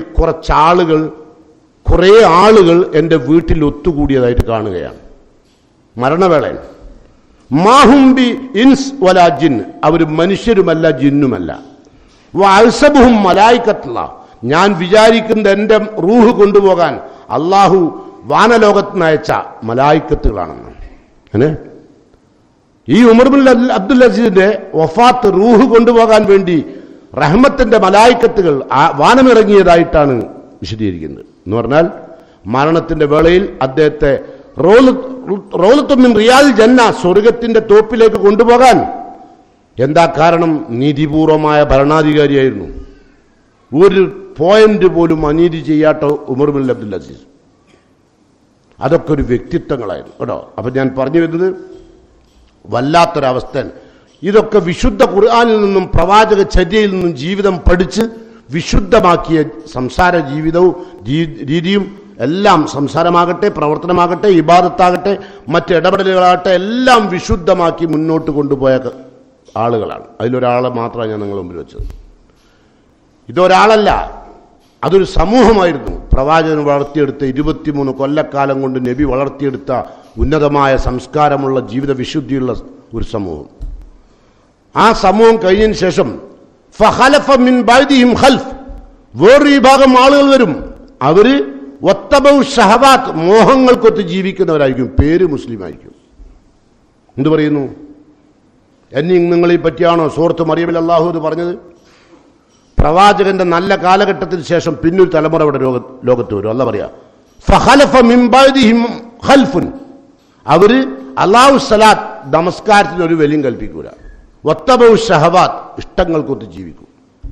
കുറേ ആളുകൾ എൻ്റെ വീട്ടിൽ ഒത്തുകൂടിയതായിട്ട് കാണുകയാണ്. മരണവേളയിൽ മാഹുംബി ഇൻസ് വലാ ജിൻ, അവർ മനുഷ്യരുമല്ല ജിന്നുമല്ല. വഅൽസബുഹും മലായികത്തുള്ള, ഞാൻ വിചാരിക്കുന്ന എൻ്റെ റൂഹ് കൊണ്ടുപോകാൻ അള്ളാഹു വാനലോകത്തിന് അയച്ച മലായിക്കത്തുകളാണെന്ന്. അങ്ങനെ ഈ ഉമർ ബിൻ അബ്ദുൽ അസീസിന്റെ വഫാത്ത് റൂഹ് കൊണ്ടുപോകാൻ വേണ്ടി റഹ്മത്തിന്റെ മലായിക്കത്തുകൾ വാനമിറങ്ങിയതായിട്ടാണ് വിശദീകരിക്കുന്നത്. എന്ന് പറഞ്ഞാൽ മരണത്തിന്റെ വേളയിൽ അദ്ദേഹത്തെ റൗലത്തും മിൻ റിയാൽ ജന്ന, സ്വർഗത്തിന്റെ തോപ്പിലേക്ക് കൊണ്ടുപോകാൻ. എന്താ കാരണം? നീതിപൂർവമായ ഭരണാധികാരിയായിരുന്നു. ഒരു പോയിന്റ് പോലും അനീതി ചെയ്യാത്ത ഉമർ ബിൻ അബ്ദുൽ അസീസ്. അതൊക്കെ ഒരു വ്യക്തിത്വങ്ങളായിരുന്നു കേട്ടോ. അപ്പൊ ഞാൻ പറഞ്ഞു വരുന്നത് വല്ലാത്തൊരവസ്ഥ. ഇതൊക്കെ വിശുദ്ധ ഖുർആനിൽ നിന്നും പ്രവാചക ചര്യയിൽ നിന്നും ജീവിതം പഠിച്ച് വിശുദ്ധമാക്കിയ സംസാര ജീവിതവും രീതിയും എല്ലാം, സംസാരമാകട്ടെ, പ്രവർത്തനമാകട്ടെ, ഇബാദത്താകട്ടെ, മറ്റ് ഇടപെടലുകളാകട്ടെ, എല്ലാം വിശുദ്ധമാക്കി മുന്നോട്ട് കൊണ്ടുപോയ ആളുകളാണ്. അതിലൊരാളെ മാത്രമാണ് ഞാൻ നിങ്ങളുടെ മുമ്പിൽ വെച്ചത്. ഇതൊരാളല്ല, അതൊരു സമൂഹമായിരുന്നു. പ്രവാചകൻ വളർത്തിയെടുത്ത 23 കൊല്ലക്കാലം കൊണ്ട് നബി വളർത്തിയെടുത്ത ഉന്നതമായ സംസ്കാരമുള്ള ജീവിത വിശുദ്ധിയുള്ള ഒരു സമൂഹം. ആ സമൂഹം കഴിഞ്ഞതിന് ശേഷം ഫഖലഫ മിൻ ബഅദിഹിം ഖൽഫ്, വേറൊരു വിഭാഗം ആളുകൾ വരും. അവര് വത്തബഉ ഷഹവാത്ത്, മോഹങ്ങൾക്കൊത്ത് ജീവിക്കുന്നവരായിരിക്കും. പേര് മുസ്ലിം ആയിരിക്കും. എന്ത് പറയുന്നു? നിങ്ങളെ പറ്റിയാണോ സൂറത്ത് മറിയമിൽ അല്ലാഹു ഇത് പറഞ്ഞത്? പ്രവാചകന്റെ നല്ല കാലഘട്ടത്തിന് ശേഷം പിന്നൊരു തലമുറ ഇവിടെ ലോകത്ത് വരും. അല്ല പറയാ ഫഖലഫ മിൻ ബഅദിഹിം ഖൽഫുൻ, അവര് അല്ലാഹു സ്വലാത്ത് നമസ്കാരത്തിന് ഒരു വിലയും കൽപ്പിക്കൂല. വത്തബഉ ഷഹവാത്ത്, ഇഷ്ടങ്ങൾക്കൊത്ത് ജീവിക്കും.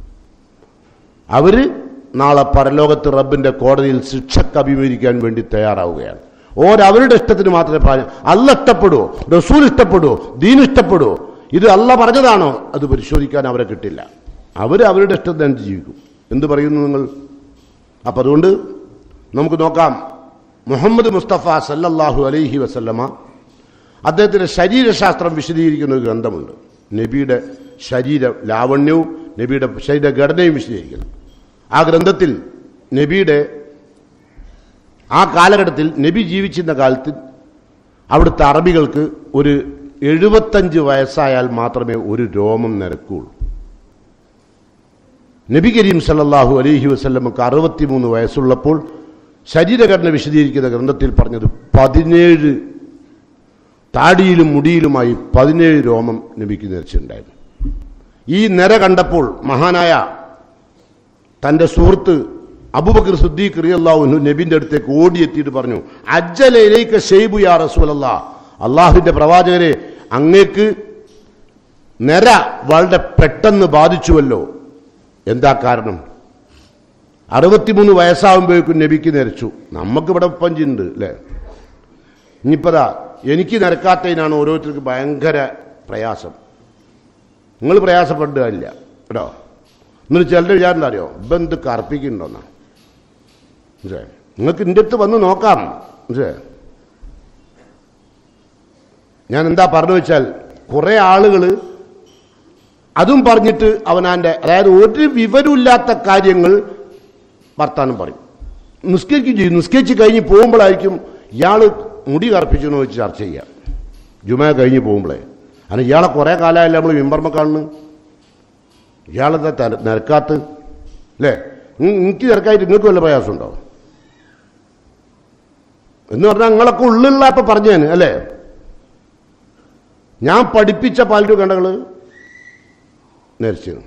അവര് നാളെ പരലോകത്ത് റബ്ബിന്റെ കോടതിയിൽ ശിക്ഷക്ക് അഭിമുഖീകരിക്കാൻ വേണ്ടി തയ്യാറാവുകയാണ്. അവരുടെ ഇഷ്ടത്തിന് മാത്രമേ പറഞ്ഞു. അല്ല ഇഷ്ടപ്പെടുവോ, റസൂൽ ഇഷ്ടപ്പെടുവോ, ദീൻ ഇഷ്ടപ്പെടുവോ, ഇത് അല്ല പറഞ്ഞതാണോ, അത് പരിശോധിക്കാൻ അവരെ കിട്ടില്ല. അവരുടെ ഇഷ്ടത്തിന് ജീവിക്കും. എന്ത് പറയുന്നു നിങ്ങൾ? അപ്പം അതുകൊണ്ട് നമുക്ക് നോക്കാം. മുഹമ്മദ് മുസ്തഫ സല്ലല്ലാഹു അലൈഹി വസല്ലമ അദ്ദേഹത്തിൻ്റെ ശരീരശാസ്ത്രം വിശദീകരിക്കുന്ന ഒരു ഗ്രന്ഥമുണ്ട്. നബിയുടെ ശരീര ലാവണ്യവും നബിയുടെ ശരീരഘടനയും വിശദീകരിക്കണം. ആ ഗ്രന്ഥത്തിൽ നബിയുടെ ആ കാലഘട്ടത്തിൽ നബി ജീവിച്ചിരുന്ന കാലത്ത് അവിടുത്തെ അറബികൾക്ക് ഒരു 75 വയസ്സായാൽ മാത്രമേ ഒരു രോമം നരക്കുകയുള്ളൂ. നബി കരീം സല്ലല്ലാഹു അലൈഹി വസല്ലമക്ക് 63 വയസ്സുള്ളപ്പോൾ ശരീരഘടന വിശദീകരിക്കുന്ന ഗ്രന്ഥത്തിൽ പറഞ്ഞത് 17 താടിയിലും മുടിയിലുമായി 17 രോമം നബിക്ക് നരച്ചിട്ടുണ്ടായിരുന്നു. ഈ നര കണ്ടപ്പോൾ മഹാനായ തൻ്റെ സുഹൃത്ത് അബൂബക്കർ സിദ്ദീഖ് റളിയല്ലാഹു അൻഹു നബിന്റെ അടുത്തേക്ക് ഓടിയെത്തിയിട്ട് പറഞ്ഞു, അജ്ജല ഇലൈക ശൈബു യാ റസൂലല്ലാഹ്, അള്ളാഹുവിന്റെ പ്രവാചകരെ, അങ്ങേക്ക് നര വളരെ പെട്ടെന്ന് ബാധിച്ചുവല്ലോ. എന്താ കാരണം? 63 വയസ്സാകുമ്പോഴേക്കും നബിക്ക് നരച്ചു. നമുക്കിവിടെ പഞ്ചുണ്ട് അല്ലേ? ഇനിയിപ്പതാ എനിക്ക് നരക്കാത്തതിനാണ് ഓരോരുത്തർക്ക് ഭയങ്കര പ്രയാസം. നിങ്ങൾ പ്രയാസപ്പെടുകയില്ല കേട്ടോ. എന്നിട്ട് ചിലരുടെ വിചാരം എന്താ അറിയോ, ഇപ്പം എന്ത് കറുപ്പിക്കുന്നുണ്ടോന്നാ. നിങ്ങൾക്ക് എൻ്റെ അടുത്ത് വന്ന് നോക്കാം. ഞാൻ എന്താ പറഞ്ഞു വെച്ചാൽ, കുറെ ആളുകൾ അതും പറഞ്ഞിട്ട് അവനാൻ്റെ, അതായത് ഒരു വിവരമില്ലാത്ത കാര്യങ്ങൾ വർത്താനം പറയും, നിസ്കരിക്കുകയും ചെയ്യും. നിസ്കരിച്ച് കഴിഞ്ഞ് പോകുമ്പോഴായിരിക്കും ഇയാൾ മുടി കറുപ്പിച്ചെന്ന് വെച്ച് ചർച്ച ചെയ്യുക. ജുമ കഴിഞ്ഞ് പോകുമ്പോഴേ, കാരണം ഇയാളെ കുറേ കാലമായല്ലേ നമ്മൾ മിമ്പർമ്മ കാണുന്നു, ഇയാളെന്താ നിരക്കാത്ത അല്ലേ? എനിക്ക് നിരക്കായിട്ട് നിങ്ങൾക്ക് വല്ല പ്രയാസമുണ്ടോ എന്ന് പറഞ്ഞാൽ നിങ്ങളൊക്കെ ഉള്ളിലുള്ള ഇപ്പം പറഞ്ഞു ഞാൻ അല്ലേ? ഞാൻ പഠിപ്പിച്ച പലരും കണ്ടകൾ നരച്ചു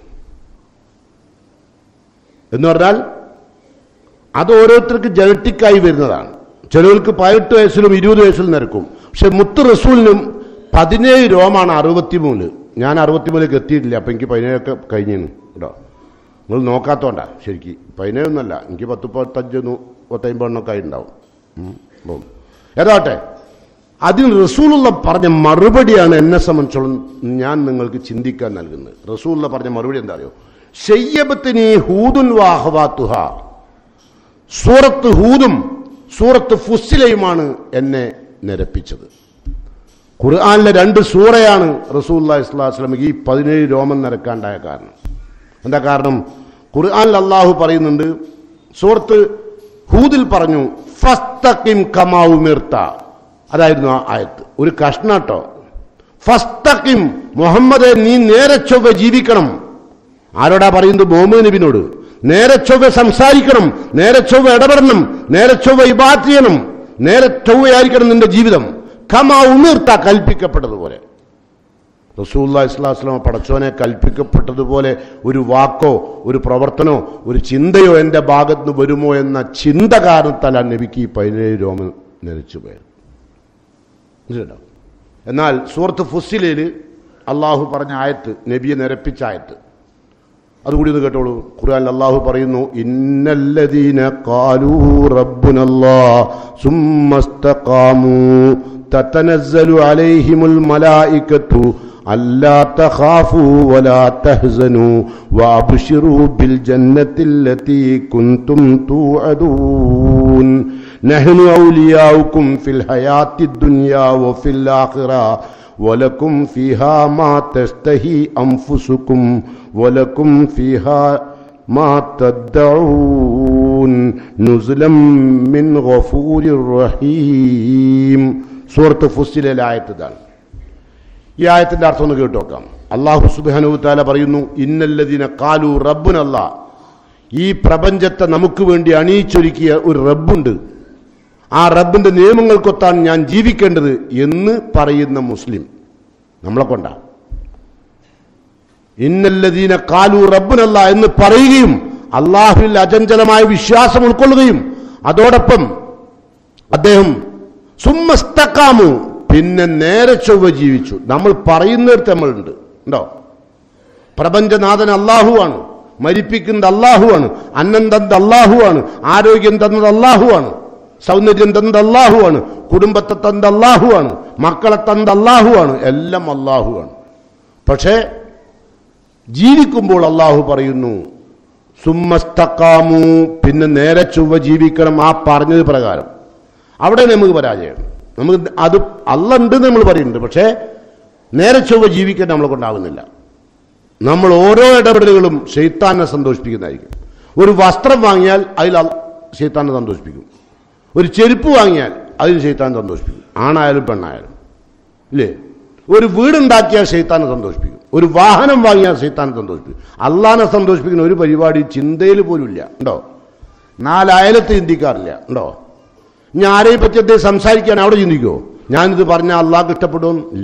എന്ന് പറഞ്ഞാൽ അത് ഓരോരുത്തർക്ക് ജനറ്റിക്കായി വരുന്നതാണ്. ചിലർക്ക് 18 വയസ്സിലും 20 വയസ്സിലും നിരക്കും. പക്ഷെ മുത്ത് റസൂലിനും 17 രോമാണ് 63. ഞാൻ 63ലേക്ക് എത്തിയിട്ടില്ല. അപ്പം എനിക്ക് 17 കഴിഞ്ഞു കേട്ടോ. നിങ്ങൾ നോക്കാത്തോണ്ടാ ശരിക്കും. 17 ഒന്നല്ല, എനിക്ക് 10, 35, 50 ആയി ഉണ്ടാവും. ഏതാട്ടെ, അതിന് റസൂലുള്ള പറഞ്ഞ മറുപടിയാണ് എന്നെ സംബന്ധിച്ചോളം ഞാൻ നിങ്ങൾക്ക് ചിന്തിക്കാൻ നൽകുന്നത്. റസൂലുള്ള പറഞ്ഞ മറുപടി എന്താ അറിയോ? ശയ്യബത്തിനി ഹൂദുൻ വാഹവാത്തുഹ, സൂറത്ത് ഹൂദും സൂറത്ത് ഫുസ്സിലയുമാണ് എന്നെ നിരപ്പിച്ചത്. ഖുർആനിലെ 2 സൂറയാണ് റസൂലുള്ളാഹി സ്വല്ലല്ലാഹു അലൈഹി വസല്ലം ഈ 17 രോമം നിരക്കാണ്ടായ കാരണം. എന്താ കാരണം? ഖുർആനിൽ അല്ലാഹു പറയുന്നുണ്ട്, സൂറത്ത് ഹൂദിൽ പറഞ്ഞു ഫസ്തഖിം കമാ ഉമിർത, അതായിരുന്നു ആ ആയത്ത്. ഒരു കഷ്ണട്ടോ, ഫസ്തഖിം, മുഹമ്മദെ നീ നേരെ ചൊവ്വ ജീവിക്കണം. ആരോടാ പറയുന്നത്? മുഹമ്മദ് നബിനോട്. നേരെ ചൊവ്വ സംസാരിക്കണം, നേരെ ചൊവ്വ ഇടപെടണം, നേരെ ചൊവ്വ ഇബാദത്ത് ചെയ്യണം, നേരെ ചൊവ്വയായിരിക്കണം നിന്റെ ജീവിതം. കമാ ഉമിർത, കൽപ്പിക്കപ്പെട്ടതുപോലെ. റസൂലുള്ളാഹി സ്വല്ലല്ലാഹു അലൈഹി വസല്ലം പടച്ചോനെ കൽപ്പിക്കപ്പെട്ടതുപോലെ ഒരു വാക്കോ ഒരു പ്രവർത്തനോ ഒരു ചിന്തയോ എൻ്റെ ഭാഗത്ത് നിന്ന് വരുമോ എന്ന ചിന്ത കാരണത്താലാണ് നബിക്ക് ഈ 17 രോമം നരച്ചു പോയത്. മനസ്സിലുണ്ടോ? എന്നാൽ സൂറത്ത് ഫുസ്സിലയിൽ അള്ളാഹു പറഞ്ഞ ആയത്ത്, നബിയെ നിരപ്പിച്ച ആയത്ത്, അതുകൂടി ഒന്ന് കേട്ടോളൂ. ഖുർആനിൽ അള്ളാഹു പറയുന്നു, ഇന്നല്ലദീന ഖാലൂ റബ്ബുനല്ലാഹ് സുമ്മസ്തഖാമൂ തതനസ്സലു അലൈഹിമുൽ മലായികത്തു അല്ലാ തഖാഫൂ വലാ തഹ്സനൂ വഅബ്ശിറൂ ബിൽ ജന്നത്തില്ലതീ കുൻതും തൂഅദൂൻ നഹ്നു ഔലിയാഉകും ഫിൽ ഹയാത്തിദ് ദുനിയാ വഫിൽ ആഖിറ വലക്കും ഫീഹാ മാ തസ്തഹി അൻഫുസുകും വലക്കും ഫീഹാ മാ തദ്ദഊൻ നുസുലം മിൻ ഗഫൂരിർ റഹീം. സൂറത്ത് ഫുസ്സിലെ ആയത്താണ്. ഈ ആയത്തിന്റെ അർത്ഥം ഒന്ന് കേട്ടു നോക്കാം. അല്ലാഹു സുബ്ഹാനഹു വ തആല പറയുന്നു, ഇന്നല്ലദീന ഖാലൂ റബ്ബുനല്ലാഹ്, ഈ പ്രപഞ്ചത്തെ നമുക്ക് വേണ്ടി അണിയിച്ചൊരുക്കിയ ഒരു റബ്ബുണ്ട്, ആ റബ്ബിന്റെ നിയമങ്ങൾക്കൊത്താണ് ഞാൻ ജീവിക്കേണ്ടത് എന്ന് പറയുന്ന മുസ്ലിം നമ്മളെ കൊണ്ടാ. ഇന്നല്ലദീന ഖാലൂ റബ്ബുനല്ലാഹ് എന്ന് പറയുകയും അള്ളാഹുവിൽ അചഞ്ചലമായ വിശ്വാസം ഉൾക്കൊള്ളുകയും അതോടൊപ്പം അദ്ദേഹം സുമ്മസ്തഖാമു പിന്നെ നേരെ ചൊവ്വ ജീവിച്ചു. നമ്മൾ പറയുന്നിടത്ത് നമ്മളുണ്ട് ഉണ്ടോ? പ്രപഞ്ചനാഥൻ അള്ളാഹുവാണ്, മരിപ്പിക്കുന്നത് അള്ളാഹുവാണ്, അന്നം തന്നത് അള്ളാഹുവാണ്, ആരോഗ്യം തന്നത് അള്ളാഹുവാണ്, സൗന്ദര്യം തന്നത് അള്ളാഹുവാണ്, കുടുംബത്തെ തന്നത് അള്ളാഹുവാണ്, മക്കളെ തന്നത് അള്ളാഹുവാണ്, എല്ലാം അള്ളാഹുവാണ്. പക്ഷേ ജീവിക്കുമ്പോൾ അള്ളാഹു പറയുന്നു സുമ്മസ്തഖാമു പിന്നെ നേരെ ചൊവ്വ ജീവിക്കണം. ആ പറഞ്ഞത് പ്രകാരം അവിടെ നമുക്ക് പരാജയമാണ്. നമുക്ക് അത് അള്ളാഹ് ഉണ്ടെന്ന് നമ്മൾ പറയുന്നുണ്ട്, പക്ഷേ നേരെ ചൊവ്വ ജീവിക്കാൻ നമ്മളെ കൊണ്ടാവുന്നില്ല. നമ്മൾ ഓരോ ഇടപെടലുകളും ശൈത്താനെ സന്തോഷിപ്പിക്കുന്നതായിരിക്കും. ഒരു വസ്ത്രം വാങ്ങിയാൽ അതിൽ ശൈത്താനെ സന്തോഷിപ്പിക്കും, ഒരു ചെരുപ്പ് വാങ്ങിയാൽ അതിൽ ശൈത്താനെ സന്തോഷിപ്പിക്കും, ആണായാലും പെണ്ണായാലും ഇല്ലേ? ഒരു വീടുണ്ടാക്കിയാൽ ശൈത്താനെ സന്തോഷിപ്പിക്കും, ഒരു വാഹനം വാങ്ങിയാൽ ശൈത്താനെ സന്തോഷിപ്പിക്കും. അള്ളാഹിനെ സന്തോഷിപ്പിക്കുന്ന ഒരു പരിപാടി ചിന്തയിൽ പോലും ഇല്ല ഉണ്ടോ? നാലയലത്ത് ചിന്തിക്കാറില്ല ഉണ്ടോ? ഇനി ആരെയും പറ്റി അദ്ദേഹം സംസാരിക്കാൻ അവിടെ ചിന്തിക്കുമോ? ഞാനിത് പറഞ്ഞാൽ അള്ളാഹ്ക്ക് ഇഷ്ടപ്പെടുമെന്ന് ഇല്ല.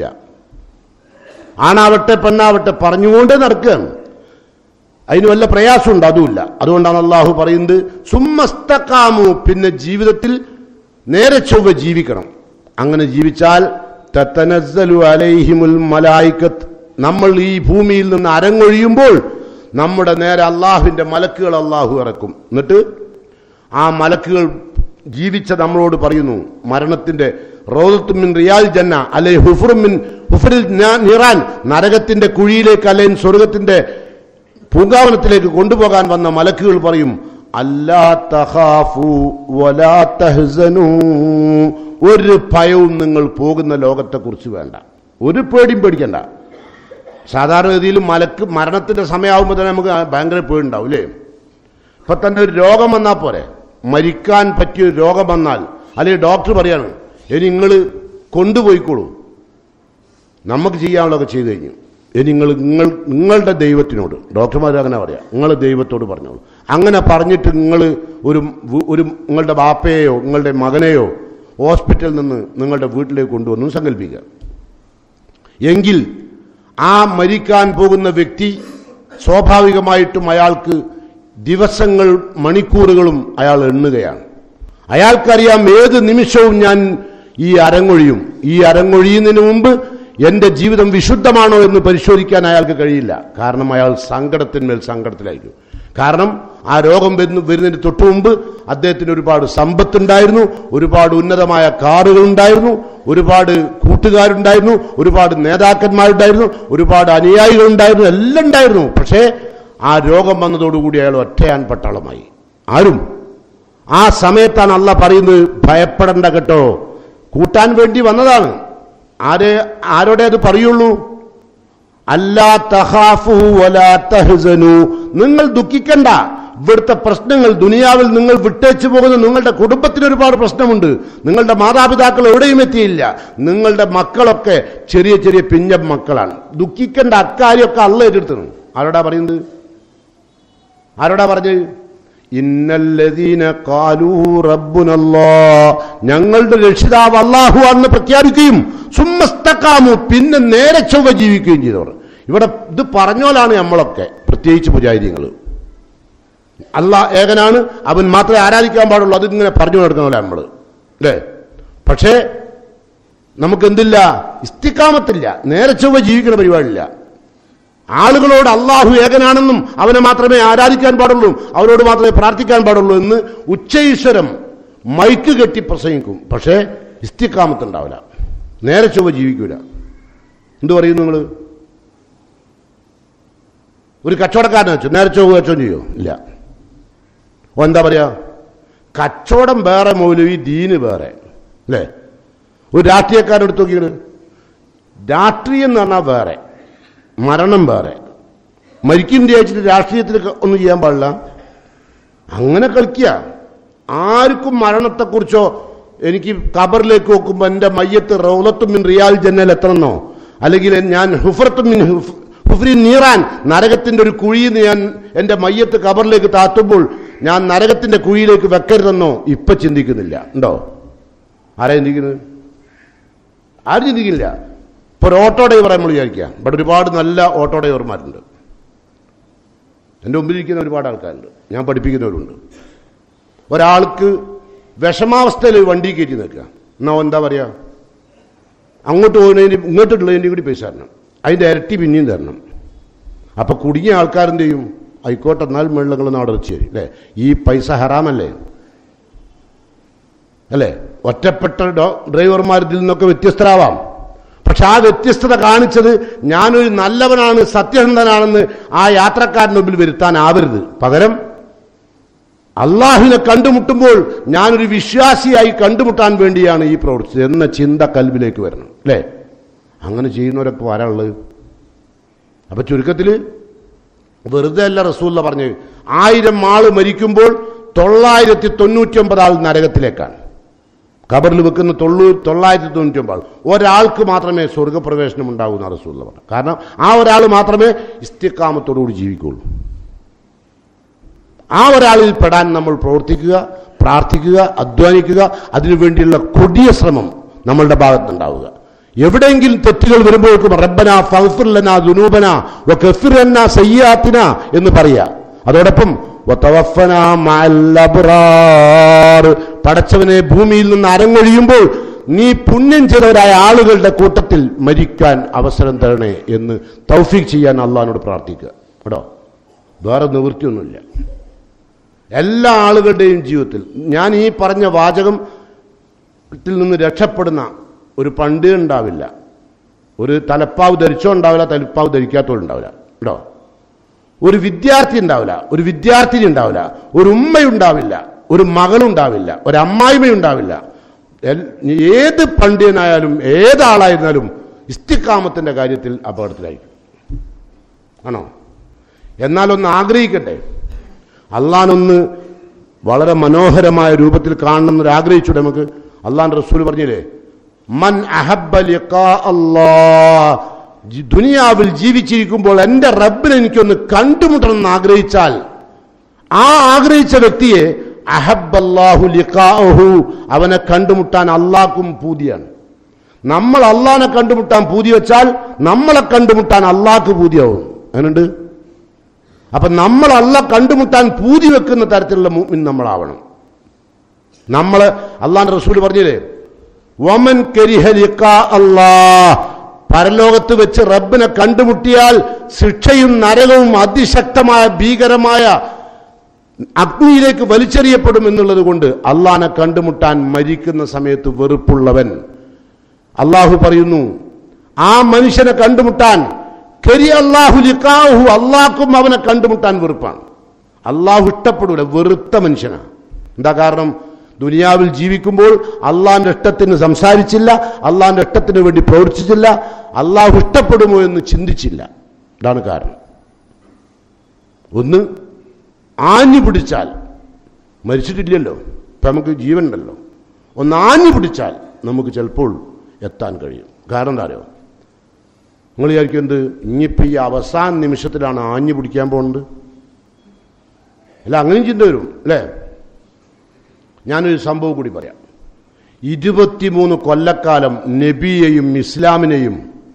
ആണാവട്ടെ പെണ്ണാവട്ടെ പറഞ്ഞുകൊണ്ടേ നടക്കുകയാണ്. അതിന് വല്ല പ്രയാസമുണ്ട്? അതുമില്ല. അതുകൊണ്ടാണ് അള്ളാഹു പറയുന്നത് സുമ്മസ്തഖാമു പിന്നെ ജീവിതത്തിൽ നേരെ ചൊവ്വ ജീവിക്കണം. അങ്ങനെ ജീവിച്ചാൽ തതനസ്സലു അലൈഹിമുൽ മലായികത്ത്, നമ്മൾ ഈ ഭൂമിയിൽ നിന്ന് അരങ്ങൊഴിയുമ്പോൾ നമ്മുടെ നേരെ അള്ളാഹുവിന്റെ മലക്കുകൾ അള്ളാഹു ഇറക്കും. എന്നിട്ട് ആ മലക്കുകൾ ജീവിച്ച നമ്മളോട് പറയുന്നു, മരണത്തിന്റെ റൗദത്തും മിൻ റിയാൽ ജന്ന അല്ലെ ഹുഫറും മിൻ ഹുഫറിൽ നിറാൻ, നരകത്തിന്റെ കുഴിയിലേക്ക് അല്ലെങ്കിൽ സ്വർഗത്തിന്റെ പൂങ്കാവനത്തിലേക്ക് കൊണ്ടുപോകാൻ വന്ന മലക്കുകൾ പറയും, അല്ലാ തഖാഫു വലാ തഹ്സനൂ, ഒരു ഭയവും നിങ്ങൾ പോകുന്ന ലോകത്തെക്കുറിച്ച് വേണ്ട, ഒരു പേടിയും പേടിക്കണ്ട. സാധാരണഗതിയിൽ മരണത്തിന്റെ സമയമാകുമ്പോൾ തന്നെ നമുക്ക് ഭയങ്കര പേടിണ്ടാവും അല്ലേ? ഇപ്പൊ തന്നെ ഒരു രോഗം വന്നാൽ പോരെ, മരിക്കാൻ പറ്റിയൊരു രോഗം വന്നാൽ അല്ലെങ്കിൽ ഡോക്ടർ പറയാണ് ഇനി നിങ്ങൾ കൊണ്ടുപോയിക്കോളൂ, നമുക്ക് ചെയ്യാനുള്ളതൊക്കെ ചെയ്തു കഴിഞ്ഞു, ഇനി നിങ്ങളുടെ ദൈവത്തിനോട്, ഡോക്ടർമാർ അങ്ങനെ പറയാം, നിങ്ങൾ ദൈവത്തോട് പറഞ്ഞോളൂ. അങ്ങനെ പറഞ്ഞിട്ട് നിങ്ങൾ ഒരു നിങ്ങളുടെ ബാപ്പയെയോ നിങ്ങളുടെ മകനെയോ ഹോസ്പിറ്റലിൽ നിന്ന് നിങ്ങളുടെ വീട്ടിലേക്ക് കൊണ്ടുവന്നു സങ്കല്പിക്കുക. എങ്കിൽ ആ മരിക്കാൻ പോകുന്ന വ്യക്തി സ്വാഭാവികമായിട്ടും അയാൾക്ക് ദിവസങ്ങൾ മണിക്കൂറുകളും അയാൾ എണ്ണുകയാണ്. അയാൾക്കറിയാം ഏത് നിമിഷവും ഞാൻ ഈ അരങ്ങൊഴിയും, ഈ അരങ്ങൊഴിയുന്നതിന് മുമ്പ് എൻ്റെ ജീവിതം വിശുദ്ധമാണോ എന്ന് പരിശോധിക്കാൻ അയാൾക്ക് കഴിയില്ല. കാരണം അയാൾ സങ്കടത്തിന്മേൽ സങ്കടത്തിലായിരിക്കും. കാരണം ആ രോഗം വരുന്നതിന് തൊട്ടു മുമ്പ് അദ്ദേഹത്തിന് ഒരുപാട് സമ്പത്തുണ്ടായിരുന്നു, ഒരുപാട് ഉന്നതമായ കാറുകൾ ഉണ്ടായിരുന്നു, ഒരുപാട് കൂട്ടുകാരുണ്ടായിരുന്നു, ഒരുപാട് നേതാക്കന്മാരുണ്ടായിരുന്നു, ഒരുപാട് അനുയായികൾ ഉണ്ടായിരുന്നു, എല്ലാം ഉണ്ടായിരുന്നു. പക്ഷേ ആ രോഗം വന്നതോടുകൂടി അയാൾ ഒറ്റയാൻ പട്ടാളമായി. ആരും ആ സമയത്താണ് അള്ളാഹ് പറയുന്നത് ഭയപ്പെടണ്ട കേട്ടോ, കൂട്ടാൻ വേണ്ടി വന്നതാണ്. ആരോടെ അത് പറയുള്ളൂ? അല്ലാ തഖാഫു വലാ തഹ്സനു, നിങ്ങൾ ദുഃഖിക്കണ്ട. ഇവിടുത്തെ പ്രശ്നങ്ങൾ ദുനിയാവിൽ നിങ്ങൾ വിട്ടേച്ചു പോകുന്ന നിങ്ങളുടെ കുടുംബത്തിന് ഒരുപാട് പ്രശ്നമുണ്ട്. നിങ്ങളുടെ മാതാപിതാക്കൾ എവിടെയും എത്തിയില്ല. നിങ്ങളുടെ മക്കളൊക്കെ ചെറിയ ചെറിയ പിഞ്ഞ മക്കളാണ്. ദുഃഖിക്കേണ്ട, അക്കാര്യമൊക്കെ അള്ളാഹ് ഏറ്റെടുത്തു. ആരോടാ പറയുന്നത്? ആരോടാ പറഞ്ഞത്? ഇന്നല്ലദീന ഖാലൂ റബ്ബുനല്ലാഹ്, ഞങ്ങളുടെ രക്ഷിതാവ് അല്ലാഹു ആണെന്ന് പ്രഖ്യാപിക്കുകയും സുമ്മസ്തഖാമു പിന്നെ നേരെ ചൊവ്വ ജീവിക്കുകയും ചെയ്തവർ. ഇവിടെ ഇത് പറഞ്ഞോലാണ് നമ്മളൊക്കെ, പ്രത്യേകിച്ച് മുജാഹിദീങ്ങൾ. അല്ലാഹ് ഏകനാണ്, അവൻ മാത്രമേ ആരാധിക്കാൻ പാടുള്ളൂ, അതിങ്ങനെ പറഞ്ഞു നടക്കുന്നവരാണ് നമ്മൾ അല്ലേ? പക്ഷേ നമുക്കെന്തില്ല? ഇസ്തിഖാമത്തില്ല, നേരെ ചൊവ്വ ജീവിക്കുന്ന പരിപാടിയില്ല. ആളുകളോട് അള്ളാഹു ഏകനാണെന്നും അവനെ മാത്രമേ ആരാധിക്കാൻ പാടുള്ളൂ, അവരോട് മാത്രമേ പ്രാർത്ഥിക്കാൻ പാടുള്ളൂ എന്ന് ഉച്ചൈശ്വരം മൈക്ക് കെട്ടി പ്രസംഗിക്കും. പക്ഷേ ഇസ്തിഖാമത്തുണ്ടാവില്ല, നേരെ ചൊവ്വ ജീവിക്കൂല. എന്തു പറയുന്നു നിങ്ങൾ? ഒരു കച്ചവടക്കാരനെ വെച്ചു നേരെ ചൊവ്വ കച്ചവടം ചെയ്യോ? ഇല്ല. എന്താ പറയാ? കച്ചവടം വേറെ, മൗലവി ദീന് വേറെ, അല്ലേ? ഒരു രാഷ്ട്രീയക്കാരെടുത്ത് നോക്കിയാണ്. രാഷ്ട്രീയം എന്ന് പറഞ്ഞാൽ വേറെ, മരണം വേറെ. മരിക്കും വിചാരിച്ചിട്ട് രാഷ്ട്രീയത്തിൽ ഒന്നും ചെയ്യാൻ പാടില്ല. അങ്ങനെ കളിക്കുക. ആർക്കും മരണത്തെക്കുറിച്ചോ എനിക്ക് ഖബറിലേക്ക് നോക്കുമ്പോൾ എൻ്റെ മയ്യത്ത് റൗളത്തും മിൻ റിയാൽ ജന്നൽ എത്തണമെന്നോ, അല്ലെങ്കിൽ ഞാൻ ഹുഫറത്തും മിൻ ഹുഫ്രി നീറാൻ, നരകത്തിന്റെ ഒരു കുഴിയിൽ നിന്ന് ഞാൻ എൻ്റെ മയ്യത്ത് ഖബറിലേക്ക് താത്തുമ്പോൾ ഞാൻ നരകത്തിന്റെ കുഴിയിലേക്ക് വെക്കരുതെന്നോ ഇപ്പൊ ചിന്തിക്കുന്നില്ല. ഉണ്ടോ? ആരാ ചിന്തിക്കുന്നത്? ആരും ചിന്തിക്കില്ല. ഇപ്പോൾ ഒരു ഓട്ടോ ഡ്രൈവറെ നമ്മൾ വിചാരിക്കുക. ഇവിടെ ഒരുപാട് നല്ല ഓട്ടോ ഡ്രൈവർമാരുണ്ട്, എൻ്റെ മുമ്പിലിരിക്കുന്ന ഒരുപാട് ആൾക്കാരുണ്ട്, ഞാൻ പഠിപ്പിക്കുന്നവരുണ്ട്. ഒരാൾക്ക് വിഷമാവസ്ഥയിൽ വണ്ടി കയറ്റി നിൽക്കുക, എന്നാൽ എന്താ പറയുക? അങ്ങോട്ട് പോകുന്നതിന് ഇങ്ങോട്ടുള്ളതിൻ്റെ കൂടി പൈസ തരണം, അതിൻ്റെ ഇരട്ടി പിന്നെയും തരണം. അപ്പം കുടുങ്ങിയ ആൾക്കാരെന്ത് ചെയ്യും? ആയിക്കോട്ടെ, എന്നാൽ വെള്ളങ്ങളൊന്നും അവിടെ വെച്ച് തരും, അല്ലേ? ഈ പൈസ ഹറാമല്ലേ? അല്ലേ? ഒറ്റപ്പെട്ട ഡ്രൈവർമാർ ഇതിൽ നിന്നൊക്കെ വ്യത്യസ്തരാവാം. പക്ഷെ ആ വ്യത്യസ്തത കാണിച്ചത് ഞാനൊരു നല്ലവനാണ്, സത്യസന്ധനാണെന്ന് ആ യാത്രക്കാരൻ്റെ മുമ്പിൽ വരുത്താനാവരുത്. പകരം അള്ളാഹുവിനെ കണ്ടുമുട്ടുമ്പോൾ ഞാനൊരു വിശ്വാസിയായി കണ്ടുമുട്ടാൻ വേണ്ടിയാണ് ഈ പ്രവർത്തിച്ചത് എന്ന ചിന്ത കൽബിലേക്ക് വരണം, അല്ലേ? അങ്ങനെ ചെയ്യുന്നവരൊക്കെ വരാനുള്ളത്. അപ്പൊ ചുരുക്കത്തിൽ വെറുതെ അല്ല റസൂലുള്ള പറഞ്ഞത്. 1000 ആള് മരിക്കുമ്പോൾ 999 ആൾ നരകത്തിലേക്കാണ്. ഖബറിൽ വെക്കുന്ന 999 ആൾ. ഒരാൾക്ക് മാത്രമേ സ്വർഗപ്രവേശനം ഉണ്ടാകുന്ന റസൂലുള്ള പറഞ്ഞു. കാരണം ആ ഒരാൾ മാത്രമേ ഇസ്തിഖാമത്തോടുകൂടി ജീവിക്കുള്ളൂ. ആ ഒരാളിൽ പെടാൻ നമ്മൾ പ്രവർത്തിക്കുക, പ്രാർത്ഥിക്കുക, അധ്വാനിക്കുക. അതിനുവേണ്ടിയുള്ള കൊടിയ ശ്രമം നമ്മളുടെ ഭാഗത്തുണ്ടാവുക. എവിടെയെങ്കിലും തെറ്റുകൾ വരുമ്പോഴേക്കും റബ്ബനാ ഫഗ്ഫിർ ലനാ ദുനൂബനാ വകഫിർ അന്നാ സയ്യിആതിനാ എന്ന് പറയുക. അതോടൊപ്പം വതവഫനാ മഅൽ അബ്റാർ, പടച്ചവനെ ഭൂമിയിൽ നിന്ന് അരങ്ങൊഴിയുമ്പോൾ നീ പുണ്യം ചെയ്തവരായ ആളുകളുടെ കൂട്ടത്തിൽ മരിക്കാൻ അവസരം തരണേ എന്ന് തൗഫീഖ് ചെയ്യാൻ അള്ളാഹിനോട് പ്രാർത്ഥിക്കുക. കേട്ടോ, വേറെ നിവൃത്തിയൊന്നുമില്ല. എല്ലാ ആളുകളുടെയും ജീവിതത്തിൽ ഞാൻ ഈ പറഞ്ഞ വാചകത്തിൽ നിന്ന് രക്ഷപ്പെടുന്ന ഒരു പണ്ട് ഉണ്ടാവില്ല, ഒരു തലപ്പാവ് ധരിച്ചോ ഉണ്ടാവില്ല, തലപ്പാവ് ധരിക്കാത്തോ ഉണ്ടാവില്ല. കേട്ടോ, ഒരു വിദ്യാർത്ഥി ഉണ്ടാവില്ല, ഒരു വിദ്യാർത്ഥിനി ഉണ്ടാവില്ല, ഒരു ഉമ്മയുണ്ടാവില്ല, ഒരു മകളുണ്ടാവില്ല, ഒരു അമ്മായിമയുണ്ടാവില്ല. ഏത് പണ്ഡിതനായാലും ഏതാളായിരുന്നാലും ഇസ്തിഖാമത്തിന്റെ കാര്യത്തിൽ അപകടത്തിലായിരിക്കും. ആണോ? എന്നാലൊന്ന് ആഗ്രഹിക്കട്ടെ, അള്ളാനൊന്ന് വളരെ മനോഹരമായ രൂപത്തിൽ കാണണമെന്ന് ആഗ്രഹിച്ചൂടെ നമുക്ക്? അള്ളാന്റെ റസൂൽ പറഞ്ഞില്ലേ, മൻ അഹബ്ബ ലിഖാ അല്ലാഹ്, ദുനിയാവിൽ ജീവിച്ചിരിക്കുമ്പോൾ എൻ്റെ റബ്ബിനെ എനിക്കൊന്ന് കണ്ടുമുട്ടണം എന്ന് ആഗ്രഹിച്ചാൽ ആ ആഗ്രഹിച്ച വ്യക്തിയെ അഹബ്ബല്ലാഹു ലിഖാഅഹു, അവനെ കണ്ടുമുട്ടാൻ അള്ളാഹ്ക്കും പൂതിയാണ്. നമ്മൾ അള്ളാഹിനെ കണ്ടുമുട്ടാൻ പൂതി വെച്ചാൽ നമ്മളെ കണ്ടുമുട്ടാൻ അള്ളാഹ്ക്ക് പൂതിയാവും. അങ്ങനുണ്ട്. അപ്പൊ നമ്മൾ അള്ളാഹ് കണ്ടുമുട്ടാൻ പൂതി വെക്കുന്ന തരത്തിലുള്ള മുഅ്മിൻ നമ്മളാവണം. നമ്മൾ അള്ളാഹുവിന്റെ റസൂൽ പറഞ്ഞില്ലേ, വമൻ കരിഹ ലിഖാ അല്ലാഹ്, പരലോകത്ത് വെച്ച് റബ്ബിനെ കണ്ടുമുട്ടിയാൽ ശിക്ഷയും നരകവും അതിശക്തമായ ഭീകരമായ അഗ്നിയിലേക്ക് വലിച്ചെറിയപ്പെടും എന്നുള്ളത് കൊണ്ട് അള്ളാഹിനെ കണ്ടുമുട്ടാൻ മരിക്കുന്ന സമയത്ത് വെറുപ്പുള്ളവൻ, അള്ളാഹു പറയുന്നു ആ മനുഷ്യനെ കണ്ടുമുട്ടാൻ കരിഹ അല്ലാഹു ലിഖാഅഹു, അള്ളാഹ്ക്കും അവനെ കണ്ടുമുട്ടാൻ വെറുപ്പാണ്. അള്ളാഹു ഇഷ്ടപ്പെടൂല, വെറുത്ത മനുഷ്യനാണ്. എന്താ കാരണം? ദുനിയാവിൽ ജീവിക്കുമ്പോൾ അള്ളാഹിന്റെ ഇഷ്ടത്തിന് സംസാരിച്ചില്ല, അള്ളാഹിന്റെ ഇഷ്ടത്തിന് വേണ്ടി പ്രവർത്തിച്ചില്ല, അള്ളാഹു ഇഷ്ടപ്പെടുമോ എന്ന് ചിന്തിച്ചില്ല. ഇതാണ് കാരണം. ഒന്ന് ആഞ്ഞു പിടിച്ചാൽ, മരിച്ചിട്ടില്ലല്ലോ, ഇപ്പം നമുക്ക് ജീവൻ ഉണ്ടല്ലോ, ഒന്ന് ആഞ്ഞു പിടിച്ചാൽ നമുക്ക് ചിലപ്പോൾ എത്താൻ കഴിയും. കാരണം എന്താ അറിയോ? നിങ്ങൾ വിചാരിക്കും എന്ത്, ഇനിയിപ്പോൾ ഈ അവസാന നിമിഷത്തിലാണ് ആഞ്ഞു പിടിക്കാൻ പോകുന്നത്? അല്ല, അങ്ങനെയും ചിന്ത വരും അല്ലേ? ഞാനൊരു സംഭവം കൂടി പറയാം. 23 കൊല്ലക്കാലം നബിയെയും ഇസ്ലാമിനെയും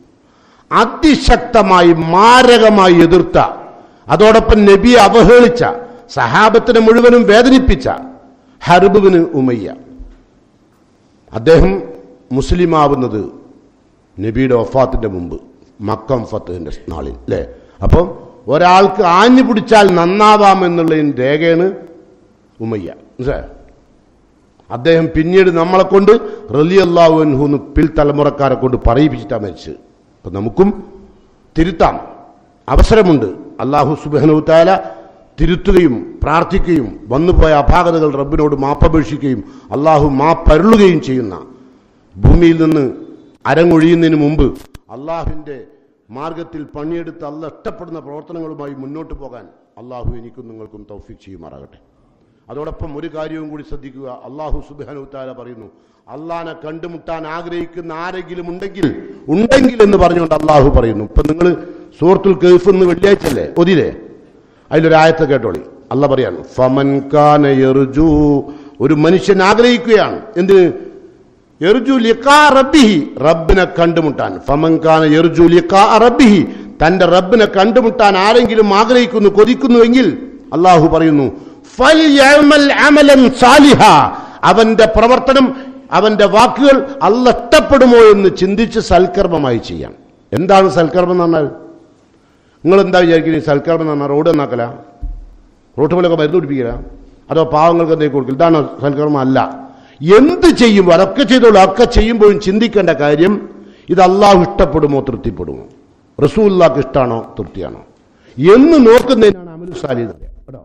അതിശക്തമായി മാരകമായി എതിർത്ത, അതോടൊപ്പം നബിയെ അവഹേളിച്ച, സഹാബത്തിനെ മുഴുവനും വേദനിപ്പിച്ച ഹർബ് ബിൻ ഉമയ്യ, അദ്ദേഹം മുസ്ലിമാവുന്നത് നബിയുടെ വഫാത്തിൻ്റെ മുമ്പ് മക്കം ഫത്തഹിൻ്റെ നാളിൽ അല്ലേ. അപ്പം ഒരാൾക്ക് ആഞ്ഞു പിടിച്ചാൽ നന്നാവാമെന്നുള്ളതിന് രേഖയാണ് ഉമയ്യ. മനസ്സിലായോ? അദ്ദേഹം പിന്നീട് നമ്മളെ കൊണ്ട് റളിയല്ലാഹു അൻഹു എന്ന് പിൽത്തലമുറക്കാരെ കൊണ്ട് പറയിപ്പിച്ചിട്ടാണ് മരിച്ചത്. അപ്പം നമുക്കും തിരുത്താം, അവസരമുണ്ട്. അല്ലാഹു സുബ്ഹാനഹു വ തആല തിരുത്തുകയും പ്രാർത്ഥിക്കുകയും വന്നുപോയ അപാകതകൾ റബ്ബിനോട് മാപ്പപേക്ഷിക്കുകയും അല്ലാഹു മാപ്പരുളുകയും ചെയ്യുന്ന, ഭൂമിയിൽ നിന്ന് അരങ്ങൊഴിയുന്നതിന് മുമ്പ് അള്ളാഹുവിൻ്റെ മാർഗത്തിൽ പണിയെടുത്ത് അള്ളാഹ് ഇഷ്ടപ്പെടുന്ന പ്രവർത്തനങ്ങളുമായി മുന്നോട്ട് പോകാൻ അള്ളാഹു എനിക്കും നിങ്ങൾക്കും തൗഫീഖ് ചെയ്യുമാറാകട്ടെ. അതോടൊപ്പം ഒരു കാര്യവും കൂടി ശ്രദ്ധിക്കുക. അള്ളാഹു സുബ്ഹാനഹു വ തആല പറയുന്നു, അള്ളാഹിനെ കണ്ടുമുട്ടാൻ ആഗ്രഹിക്കുന്ന ആരെങ്കിലും ഉണ്ടെങ്കിൽ എന്ന് പറഞ്ഞുകൊണ്ട് അള്ളാഹു പറയുന്നു. ഇപ്പം നിങ്ങൾ സൂറത്തുൽ കഹ്ഫ് എന്ന് വെള്ളിയാഴ്ചയല്ലേ ഒതിരെ, അതിലൊരായത്ത് കേട്ടോളി. അള്ളാഹ് പറയാണ്, ഫമൻ കാന യർജു, ഒരു മനുഷ്യൻ ആഗ്രഹിക്കുകയാണ് എന്തിന്? യർജു ലിഖാ റബ്ബിഹി, റബ്ബിനെ കണ്ടുമുട്ടാൻ. ഫമൻ കാന യർജു ലിഖാ റബ്ബിഹി, തന്റെ റബ്ബിനെ കണ്ടുമുട്ടാൻ ആരെങ്കിലും ആഗ്രഹിക്കുന്നു, കൊതിക്കുന്നുവെങ്കിൽ അള്ളാഹു പറയുന്നു, ഫൽയഅമൽ അമലൻ സാലിഹ, അവന്റെ പ്രവർത്തനം, അവന്റെ വാക്കുകൾ അല്ലാഹ് ഇഷ്ടപ്പെടുമോ എന്ന് ചിന്തിച്ച് സൽക്കർമ്മമായി ചെയ്യാം. എന്താണ് സൽക്കർമ്മം എന്ന് പറഞ്ഞാൽ? നിങ്ങൾ എന്താ വിചാരിക്കുന്നത്? സൽക്കർമ്മം എന്ന് പറഞ്ഞാൽ റോഡ് നന്നാക്കല, റോട്ട് മേലൊക്കെ മരുന്ന് പിടിപ്പിക്കല, അതോ പാവങ്ങൾക്ക് എന്തെങ്കിലും കൊടുക്കില്ല? ഇതാണ് സൽക്കർമ്മം അല്ല. എന്ത് ചെയ്യുമ്പോൾ അതൊക്കെ ചെയ്തോളൂ. ഒക്കെ ചെയ്യുമ്പോഴും ചിന്തിക്കേണ്ട കാര്യം, ഇത് അള്ളാഹു ഇഷ്ടപ്പെടുമോ, തൃപ്തിപ്പെടുമോ, റസൂലുള്ളാഹിക്ക് ഇഷ്ടമാണോ, തൃപ്തിയാണോ എന്ന് നോക്കുന്നതിനാണ് അമലു സാലിഹ് എന്ന് പറയുക കേട്ടോ.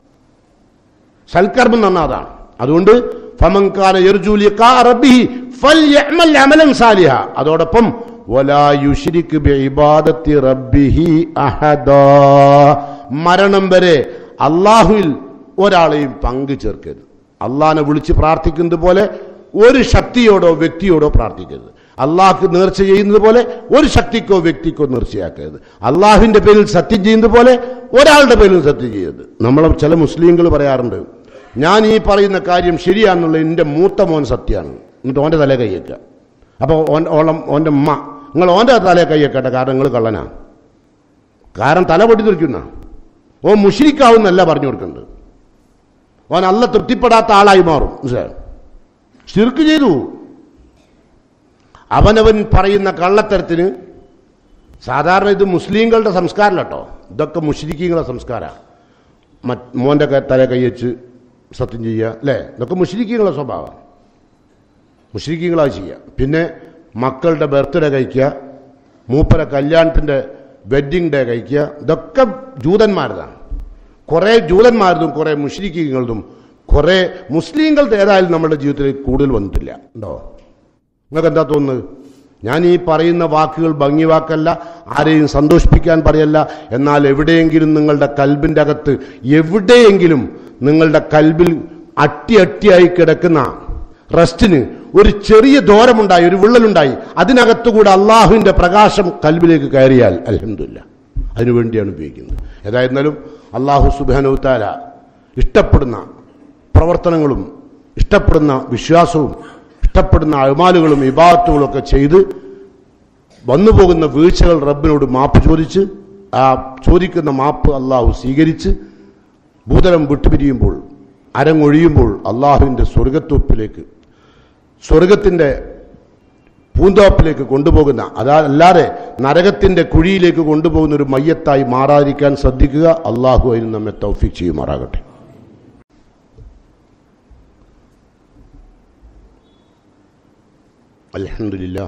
സൽക്കർമ്മം എന്ന് പറഞ്ഞാൽ അതാണ്. അതുകൊണ്ട് ഫമൻ കാന യർജു ലിഖാ റബ്ബിഹി ഫൽയഅമൽ അമലൻ സാലിഹ, അതോടൊപ്പം വലാ യുശ്രിക് ബിഇബാദത്തി റബ്ബിഹി അഹദാ, മരണം വരെ അള്ളാഹുവിൽ ഒരാളെയും പങ്കു ചേർക്കരുത്. അള്ളാഹിനെ വിളിച്ച് പ്രാർത്ഥിക്കുന്നത് പോലെ ഒരു ശക്തിയോടോ വ്യക്തിയോടോ പ്രാർത്ഥിക്കരുത്. അള്ളാഹ്ക്ക് നേർച്ച ചെയ്യുന്നത് പോലെ ഒരു ശക്തിക്കോ വ്യക്തിക്കോ നേർച്ചയാക്കരുത്. അള്ളാഹുവിൻ്റെ പേരിൽ സത്യം ചെയ്യുന്നത് പോലെ ഒരാളുടെ പേരിൽ സത്യം ചെയ്യരുത്. നമ്മളെ ചില മുസ്ലിങ്ങൾ പറയാറുണ്ട്, ഞാൻ ഈ പറയുന്ന കാര്യം ശരിയാണെന്നുള്ള എൻ്റെ മൂത്ത മോൻ സത്യമാണ്, എന്നിട്ട് ഓൻ്റെ തലേ കൈയ്യേക്കുക. അപ്പോൾ ഓൻ്റെ ഉമ്മ, നിങ്ങൾ ഓൻ്റെ തലേ കൈയ്യേക്കട്ടെ, കാരണം നിങ്ങൾ കള്ളനാണ്, കാരണം തല പൊട്ടി തെറിക്കുന്ന ഓ മുശ്രിക്കാവുന്നല്ല പറഞ്ഞു കൊടുക്കുന്നത്. ഓൻ അല്ലാഹ് തൃപ്തിപ്പെടാത്ത ആളായി മാറും. മനസ്സിലായോ? ശിർക്ക് ചെയ്തു. അവനവൻ പറയുന്ന കള്ളത്തരത്തിന്, സാധാരണ ഇത് മുസ്ലിങ്ങളുടെ സംസ്കാരം കേട്ടോ, ഇതൊക്കെ മുശ്രിക്കീങ്ങളുടെ സംസ്കാരമാണ്. മോൻ്റെ തല കൈവച്ച് സത്യം ചെയ്യുക അല്ലേ, ഇതൊക്കെ മുശ്രിക്കീങ്ങളുടെ സ്വഭാവമാണ്, മുശ്രിക്കീങ്ങളായി ചെയ്യുക. പിന്നെ മക്കളുടെ ബർത്ത്ഡേ കഴിക്കുക, മൂപ്പര കല്യാണത്തിൻ്റെ വെഡ്ഡിങ് ഡേ കഴിക്കുക, ഇതൊക്കെ ജൂതന്മാരതാണ്. കുറേ ജൂതന്മാരതും കുറേ മുശ്രിക്കീങ്ങളതും കുറേ മുസ്ലിങ്ങളുടെ ഏതായാലും നമ്മുടെ ജീവിതത്തിൽ കൂടുതൽ വന്നിട്ടില്ല. ഉണ്ടോ? നിങ്ങൾക്ക് എന്താ തോന്നുന്നത്? ഞാൻ ഈ പറയുന്ന വാക്കുകൾ ഭംഗി വാക്കല്ല, ആരെയും സന്തോഷിപ്പിക്കാൻ പറയല്ല. എന്നാൽ എവിടെയെങ്കിലും നിങ്ങളുടെ കൽബിൻ്റെ അകത്ത്, എവിടെയെങ്കിലും നിങ്ങളുടെ കൽബിൽ അട്ടിയായി കിടക്കുന്ന റസ്റ്റിന് ഒരു ചെറിയ ദോരമുണ്ടായി, ഒരു വിള്ളലുണ്ടായി, അതിനകത്തുകൂടെ അള്ളാഹുവിൻ്റെ പ്രകാശം കൽബിലേക്ക് കയറിയാൽ അൽഹംദുലില്ലാഹ്, അതിനുവേണ്ടിയാണ് ഉപയോഗിക്കുന്നത്. ഏതായിരുന്നാലും അള്ളാഹു സുബ്ഹാനഹു തആല ഇഷ്ടപ്പെടുന്ന പ്രവർത്തനങ്ങളും ഇഷ്ടപ്പെടുന്ന വിശ്വാസവും ഇഷ്ടപ്പെടുന്ന അഅ്മാലുകളും ഇബാദത്തുകളും ഒക്കെ ചെയ്ത് വന്നുപോകുന്ന വീഴ്ചകൾ റബ്ബിനോട് മാപ്പ് ചോദിച്ച്, ആ ചോദിക്കുന്ന മാപ്പ് അള്ളാഹു സ്വീകരിച്ച് ഭൂതലം വിട്ടുപിരിയുമ്പോൾ, അരങ്ങൊഴിയുമ്പോൾ അള്ളാഹുവിൻ്റെ സ്വർഗത്തിൻ്റെ പൂന്തോപ്പിലേക്ക് കൊണ്ടുപോകുന്ന, അതല്ലാതെ നരകത്തിൻ്റെ കുഴിയിലേക്ക് കൊണ്ടുപോകുന്ന ഒരു മയ്യത്തായി മാറാതിരിക്കാൻ ശ്രദ്ധിക്കുക. അള്ളാഹു അതിന് നമ്മെ തൗഫീഖ് ചെയ്യുമാറാകട്ടെ. അൽഹംദുലില്ലാഹ്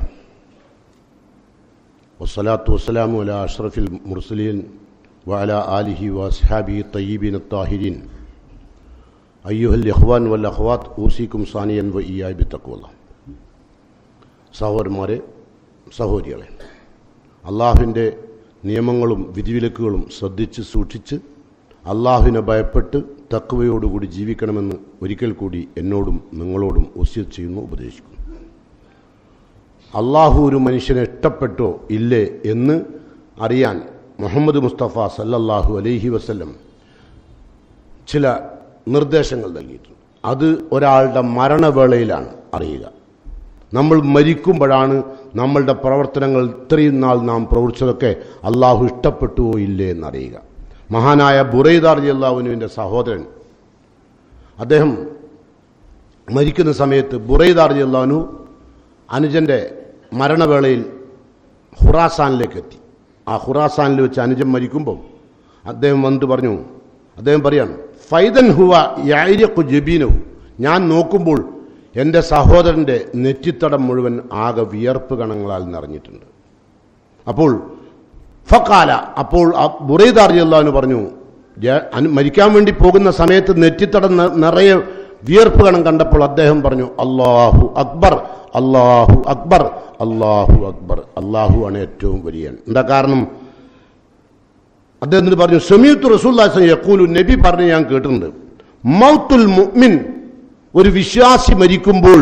വസ്സലാത്തു വസ്സലാമു അലാ അഷ്റഫിൽ മുർസലീൻ വഅലാ ആലിഹി വഅസ്ഹാബിഹി തയ്യിബീൻ അത്താഹിരീൻ. അയ്യുഹൽ ഇഖ്വാൻ വൽ അഖ്വാത്ത് ഊസിക്കും സാനിയൻ വ ഇയ്യായ ബിത്തഖ്വല്ലാഹ്. സഹോദരന്മാരെ, സഹോദരികളെ, അള്ളാഹുവിൻ്റെ നിയമങ്ങളും വിധിവിലക്കുകളും ശ്രദ്ധിച്ച് സൂക്ഷിച്ച് അള്ളാഹുവിനെ ഭയപ്പെട്ട് തഖ്വയോടുകൂടി ജീവിക്കണമെന്ന് ഒരിക്കൽ കൂടി എന്നോടും നിങ്ങളോടും വസിയത്ത് ചെയ്യുന്നു, ഉപദേശിക്കുന്നു. അള്ളാഹു ഒരു മനുഷ്യനെ ഇഷ്ടപ്പെട്ടോ ഇല്ലേ എന്ന് അറിയാൻ മുഹമ്മദ് മുസ്തഫ സല്ലല്ലാഹു അലൈഹി വസല്ലം ചില നിർദ്ദേശങ്ങൾ നൽകിയിട്ടുണ്ട്. അത് ഒരാളുടെ മരണവേളയിലാണ് അറിയുക. നമ്മൾ മരിക്കുമ്പോഴാണ് നമ്മളുടെ പ്രവർത്തനങ്ങൾ ഇത്രയും നാൾ നാം പ്രവർത്തിച്ചതൊക്കെ അള്ളാഹു ഇഷ്ടപ്പെട്ടുവോ ഇല്ലേ എന്നറിയുക. മഹാനായ ബുറൈദ റളിയല്ലാഹു അൻഹുവിൻ്റെ സഹോദരൻ, അദ്ദേഹം മരിക്കുന്ന സമയത്ത് ബുറൈദ റളിയല്ലാഹു അൻഹു അനുജൻ്റെ മരണവേളയിൽ ഖുറാസാനിലേക്ക് എത്തി. ആ ഖുറാസാനിൽ വെച്ച് അനുജൻ മരിക്കുമ്പോൾ അദ്ദേഹം വന്നിട്ട് പറഞ്ഞു, അദ്ദേഹം പറയാണ്, ഫൈദൻ ഹുവ യഅരിഖു ജബീനഹു, ഞാൻ നോക്കുമ്പോൾ എൻ്റെ സഹോദരൻ്റെ നെറ്റിത്തടം മുഴുവൻ ആകെ വിയർപ്പ് കണങ്ങളാൽ നിറഞ്ഞിട്ടുണ്ട്. അപ്പോൾ ഫഖാല, അപ്പോൾ ബുറൈദ റളിയല്ലാഹു അൻഹു പറഞ്ഞു, മരിക്കാൻ വേണ്ടി പോകുന്ന സമയത്ത് നെറ്റിത്തടം നിറയെ വിയർപ്പ് കണം കണ്ടപ്പോൾ അദ്ദേഹം പറഞ്ഞു, അല്ലാഹു അക്ബർ, അല്ലാഹു അക്ബർ, അല്ലാഹു അക്ബർ, അല്ലാഹു ആണ് ഏറ്റവും വലിയ. എന്താ കാരണം? അദ്ദേഹത്തിന് പറഞ്ഞു, സമീഅ്തു റസൂലുള്ളാഹി സ്വല്ലല്ലാഹു അലൈഹി വസല്ലം യഖൂലു, നബി പറഞ്ഞു ഞാൻ കേട്ടിട്ടുണ്ട്, മൗത്തുൽ മുഅ്മിൻ, ഒരു വിശ്വാസി മരിക്കുമ്പോൾ